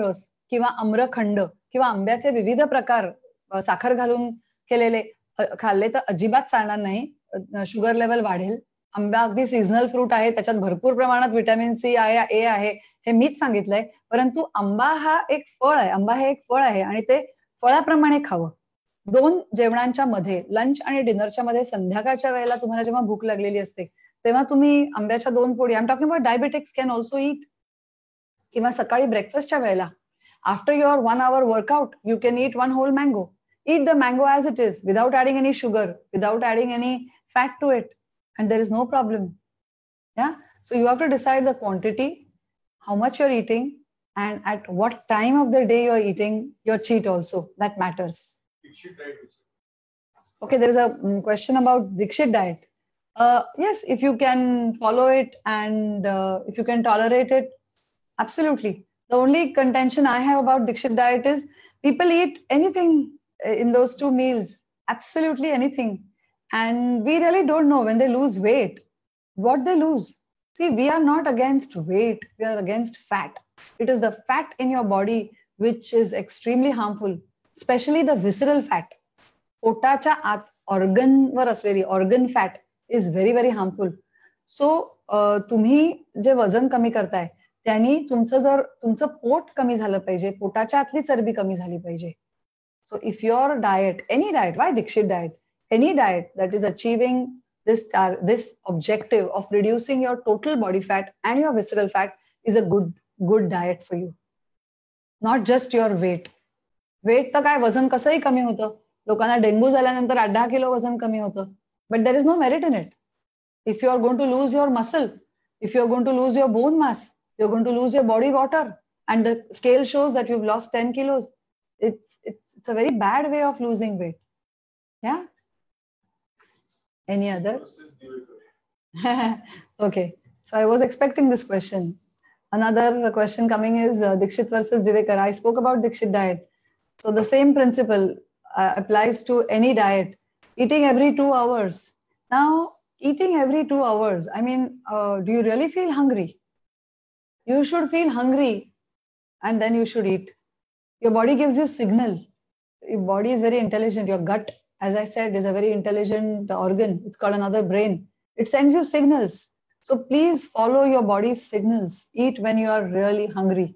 किंवा आम्रखंड किंवा आंब्याचे विविध प्रकार साखर घालून केलेले खाल्ले तर अजिबात चालणार नाही. शुगर लेवल वाढेल. आंबा अगदी सीझनल फ्रूट आहे, त्याच्यात भरपूर प्रमाणात व्हिटॅमिन सी आहे, ए आहे, हे मीच सांगितलंय. परंतु आंबा हा एक फळ आहे, आंबा हे एक फळ आहे आणि ते फळाप्रमाणे खावं. दोन जेवणांच्या मध्ये, लंच आणि डिनरच्या मध्ये, संध्याकाळच्या वेळेला तुम्हाला जेव्हा भूक लागलेली असते तेव्हा तुम्ही आंब्याच्या दोन फोडी, I am talking about diabetics can also eat. किंवा सकाळी ब्रेकफास्टच्या वेळेला after your one hour workout you can eat one whole mango. Eat the mango as it is, without adding any sugar, without adding any fat to it, and there is no problem. Yeah. So you have to decide the quantity, how much you're eating, and at what time of the day you're eating your cheat also. That matters. Dikshit diet. Okay, there is a question about Dikshit diet. Uh, yes, if you can follow it and uh, if you can tolerate it, absolutely. The only contention I have about Dikshit diet is people eat anything in those two meals, absolutely anything, and we really don't know when they lose weight what they lose. See, we are not against weight, we are against fat. It is the fat in your body which is extremely harmful, especially the visceral fat. पोटाच्या आत organ वर असलेली organ fat is very very harmful. So तुम्ही जे वजन कमी करताय त्यांनी तुमचं जर तुमचं पोट कमी झालं पाहिजे, पोटाच्या आतली चरबी कमी झाली पाहिजे. So if your diet, any diet, why Dikshit diet? Any diet that is achieving this this objective of reducing your total body fat and your visceral fat is a good good diet for you. Not just your weight. Weight तर काय वजन कसंही कमी होतं. लोकांना dengue झाल्यानंतर आठ दहा किलो वजन कमी होतं. But there is no merit in it. If you are going to lose your muscle, if you are going to lose your bone mass, you are going to lose your body water, and the scale shows that you've lost ten kilos. It's it's it's a very bad way of losing weight. Yeah. Any other? Okay. So I was expecting this question. Another question coming is uh, Dikshit versus Divekar. I spoke about Dikshit diet. So the same principle uh, applies to any diet. Eating every two hours. Now, eating every two hours. I mean, uh, do you really feel hungry? You should feel hungry, and then you should eat. Your body gives you signal. Your body is very intelligent. Your gut, as I said, is a very intelligent organ. It's called another brain. It sends you signals. So please follow your body's signals. Eat when you are really hungry.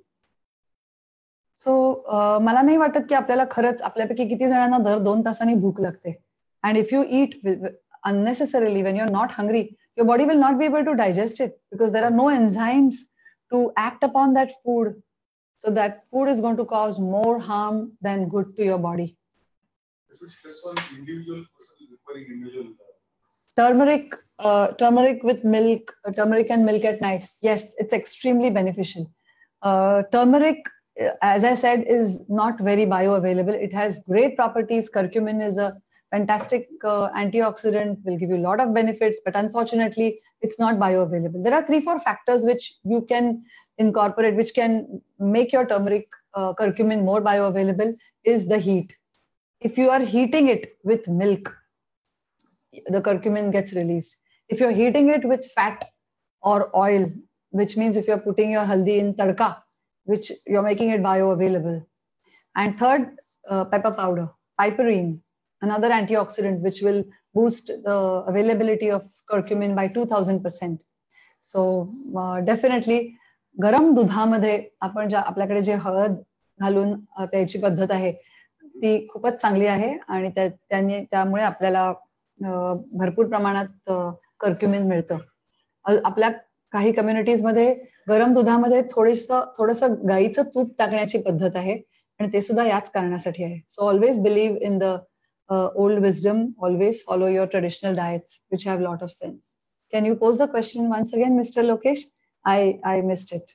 So मला नाही वाटत की आपल्याला खरंच आपल्यापैकी किती जणांना दर दोन तासांनी भूक लागते. And if you eat unnecessarily when you're not hungry, your body will not be able to digest it because there are no enzymes to act upon that food. So that food is going to cause more harm than good to your body. It will stress on individual person requiring individual. Turmeric, uh, turmeric with milk, uh, turmeric and milk at night. Yes, it's extremely beneficial. Uh, turmeric, as I said, is not very bioavailable. It has great properties. Curcumin is a fantastic uh, antioxidant, will give you a lot of benefits, but unfortunately, it's not bioavailable. There are three, four factors which you can incorporate, which can make your turmeric uh, curcumin more bioavailable, is the heat. If you are heating it with milk, the curcumin gets released. If you're heating it with fat or oil, which means if you're putting your haldi in tadka, which you're making it bioavailable. And third, uh, pepper powder, piperine, another antioxidant which will boost the availability of curcumin by two thousand percent. So uh, definitely गरम दुधामध्ये आपण ज्या आपल्याकडे जे हळद घालून प्यायची पद्धत आहे ती खूपच चांगली आहे आणि त्याने त्यामुळे आपल्याला भरपूर प्रमाणात कर्क्युमिन मिळतं. आपल्या काही कम्युनिटीज मध्ये गरम दुधामध्ये थोडंसं थोडंसं गाईचं तूप टाकण्याची पद्धत आहे आणि ते सुद्धा याच कारणासाठी आहे. So always believe in the old wisdom, always follow your traditional diets which have lot of sense. Can you pose the question once again, Mister Lokesh? I I missed it.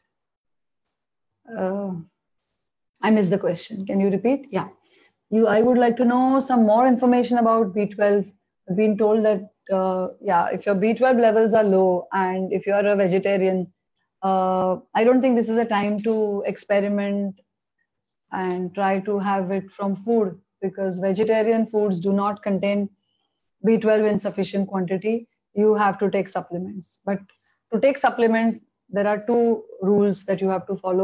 Uh, I missed the question. Can you repeat? Yeah. You. I would like to know some more information about B twelve. I've been told that uh, yeah, if your B twelve levels are low and if you are a vegetarian, uh, I don't think this is a time to experiment and try to have it from food because vegetarian foods do not contain B twelve in sufficient quantity. You have to take supplements. But to take supplements, there are two rules that you have to follow.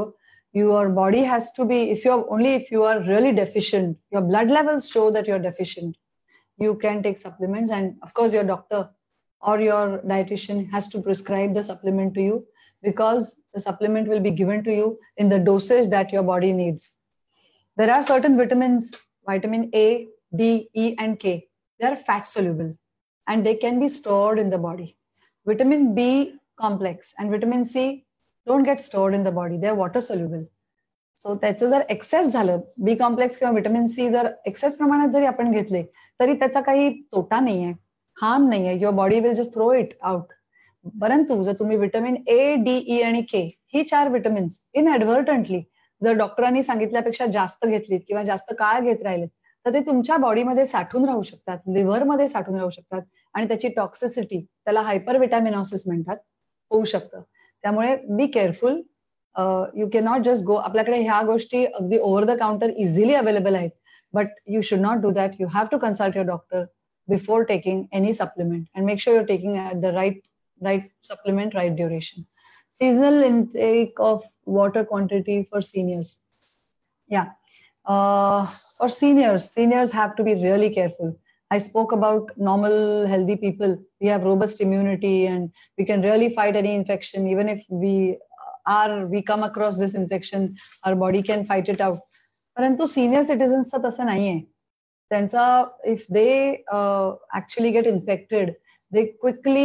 Your body has to be, if you're only if you are really deficient, your blood levels show that you're deficient, you can take supplements, and of course your doctor or your dietitian has to prescribe the supplement to you, because the supplement will be given to you in the dosage that your body needs. There are certain vitamins, vitamin A, D, E, and K. They are fat soluble and they can be stored in the body. Vitamin B complex and vitamin C don't get stored in the body. They are water soluble. So त्याचं जर excess झालं, B complex किंवा vitamin C जर excess प्रमाणात जरी आपण घेतले तरी त्याचा काही तोटा नाहीये, हार्म नाहीये. Your body will just throw it out. परंतु जर तुम्ही व्हिटॅमिन ए, डी, ई आणि के ही चार व्हिटॅमिन्स इनएडव्हर्टंटली जर डॉक्टरांनी सांगितल्यापेक्षा जास्त घेतलीत किंवा जास्त काळ घेत राहिले तर ते तुमच्या बॉडीमध्ये साठून राहू शकतात, लिव्हरमध्ये साठून राहू शकतात आणि त्याची टॉक्सिसिटी, त्याला हायपर व्हिटॅमिनॉसिस म्हणतात, होऊ शकतं. त्यामुळे be careful. You can not just go. आपल्याकडे ह्या गोष्टी अगदी over the counter easily available आहेत, but you should not do that. You have to consult your doctor before taking any supplement and make sure your taking at the right right supplement, right duration. Seasonal intake of water quantity for seniors. Yeah. Uh, for seniors, seniors have to be really careful. I spoke about normal healthy people. We have robust immunity and we can really fight any infection. Even if we are, we come across this infection, our body can fight it out. Parantu senior citizens चा तसं नाहीये. त्यांचा, if they uh, actually get infected, they quickly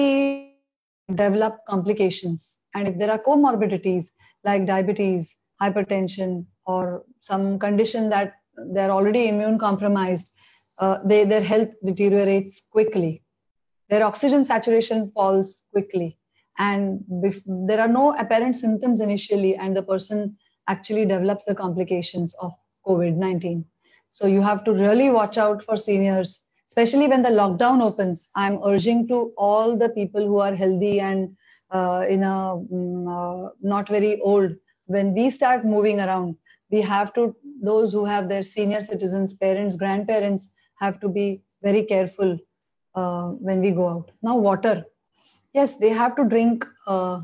develop complications. And if there are comorbidities like diabetes, hypertension, or some condition that they're already immune compromised, uh, they, their health deteriorates quickly. Their oxygen saturation falls quickly. And bef- there are no apparent symptoms initially, and the person actually develops the complications of COVID nineteen. So you have to really watch out for seniors, especially when the lockdown opens. I'm urging to all the people who are healthy and Uh, in a um, uh, not very old, when we start moving around, we have to, those who have their senior citizens, parents, grandparents, have to be very careful uh, when we go out. Now water, yes, they have to drink uh,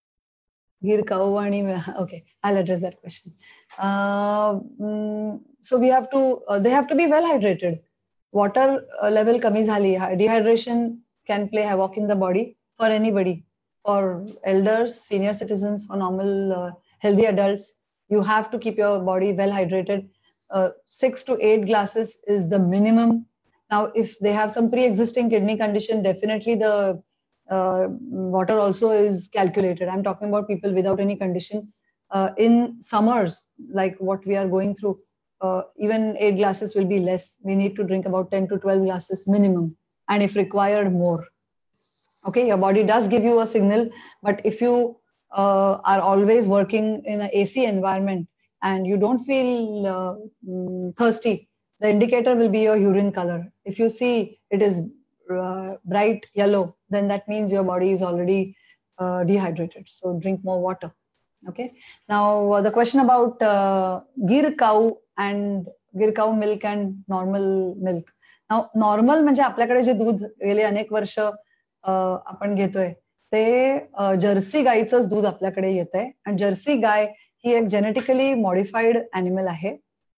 gir kavani. Okay, I'll address that question. Uh, um, so we have to, uh, they have to be well hydrated. Water uh, level kami zali, dehydration can play havoc in the body for anybody. For elders, senior citizens, or normal uh, healthy adults, you have to keep your body well hydrated. Uh, six to eight glasses is the minimum. Now, if they have some pre-existing kidney condition, definitely the uh, water also is calculated. I'm talking about people without any condition. Uh, in summers, like what we are going through, uh, even eight glasses will be less. We need to drink about ten to twelve glasses minimum, and if required, more. Okay, your body does give you a signal, but if you uh, are always working in an A C environment and you don't feel uh, thirsty, the indicator will be your urine color. If you see it is uh, bright yellow, then that means your body is already uh, dehydrated. So drink more water. Okay. Now uh, the question about uh, gir cow and gir cow milk and normal milk. Now normal म्हणजे आपल्याकडे जे दूध गेले अनेक वर्ष आपण घेतोय ते Jersey गाईचंच दूध आपल्याकडे येत आहे. आणि जर्सी गाय ही एक जेनेटिकली मॉडिफाईड अॅनिमल आहे.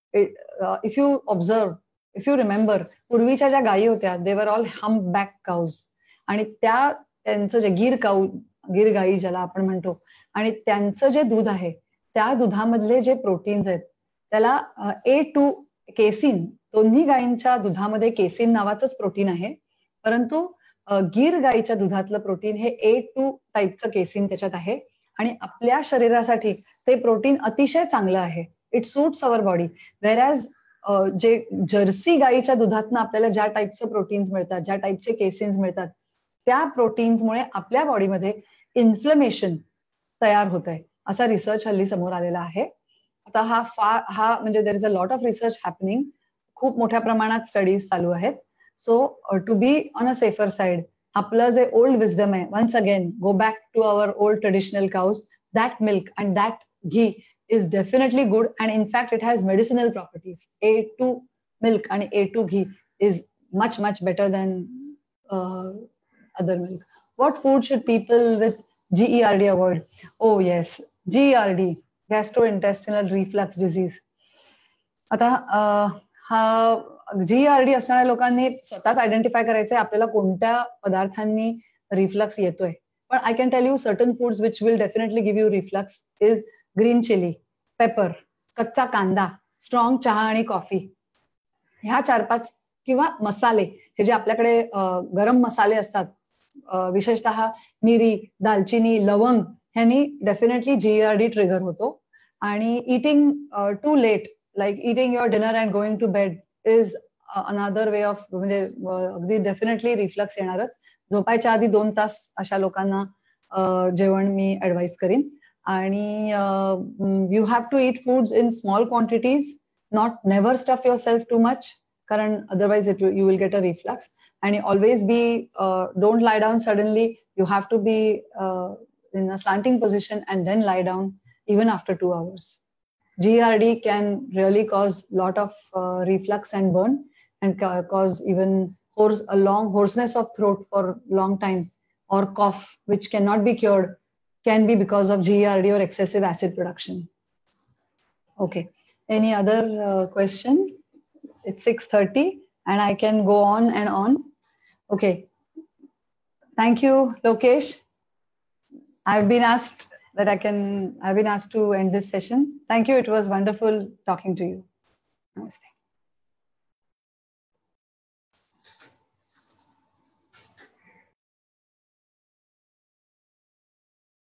If you observe, if you remember, पूर्वीच्या ज्या गायी होत्या they were all hump back cows, आणि त्या त्यांचं जे गिर काऊ, गिर गाई ज्याला आपण म्हणतो, आणि त्यांचं जे दूध आहे त्या दुधामधले जे प्रोटीन्स आहेत त्याला ए टू केसिन, दोन्ही गायींच्या दुधामध्ये केसिन नावाचंच प्रोटीन आहे, परंतु गिर गाईच्या दुधातलं प्रोटीन हे ए टू टाईपचं केसिन त्याच्यात आहे आणि आपल्या शरीरासाठी ते प्रोटीन अतिशय चांगलं आहे. It suits our body. Whereas जे जर्सी गाईच्या दुधातनं आपल्याला ज्या टाईपचे प्रोटीन्स मिळतात, ज्या टाईपचे केसिन्स मिळतात, त्या प्रोटीन्समुळे आपल्या बॉडीमध्ये इन्फ्लमेशन तयार होत आहे, असा रिसर्च हल्ली समोर आलेला आहे. आता हा फा हा म्हणजे there is a lot of research happening, खूप मोठ्या प्रमाणात स्टडीज चालू आहेत. So uh, to be on a safer side, आपलं जे old wisdom आहे, once again go back to our old traditional cows. That milk and that ghee is definitely good, and in fact it has medicinal properties. A two milk and A two ghee is much much better than uh, other milk. What food should people with G E R D avoid? Oh yes, G E R D, gastrointestinal reflux disease. आता हा जी R D असणाऱ्या लोकांनी स्वतःच identify करायचंय आपल्याला कोणत्या पदार्थांनी reflux येतोय. पण I can tell you certain foods which will definitely give you reflux is green chilli, pepper, कच्चा कांदा, स्ट्रॉंग चहा आणि कॉफी. ह्या चार पाच किंवा मसाले हे जे आपल्याकडे गरम मसाले असतात, विशेषतः मिरी, दालचिनी, लवंग, ह्यांनी डेफिनेटली जीईआरडी ट्रिगर होतो. आणि eating too late, like eating your dinner and going to bed is another way of, म्हणजे अगदी डेफिनेटली रिफ्लक्स येणारच. झोपायच्या आधी दोन तास अशा लोकांना जेवण मी ऍडवाइस करीन. आणि you have to eat foods in small quantities, not never stuff yourself too much, कारण otherwise it you will get a reflux. And always be uh, don't lie down suddenly. You have to be uh, in a slanting position and then lie down even after two hours. G R D can really cause lot of uh, reflux and burn, and ca cause even hoarse, a long hoarseness of throat for long time, or cough which cannot be cured, can be because of G R D or excessive acid production. Okay, any other uh, question? It's six thirty and I can go on and on. Okay. Thank you, Lokesh. I've been asked that I can, I've been asked to end this session. Thank you. It was wonderful talking to you. Namaste.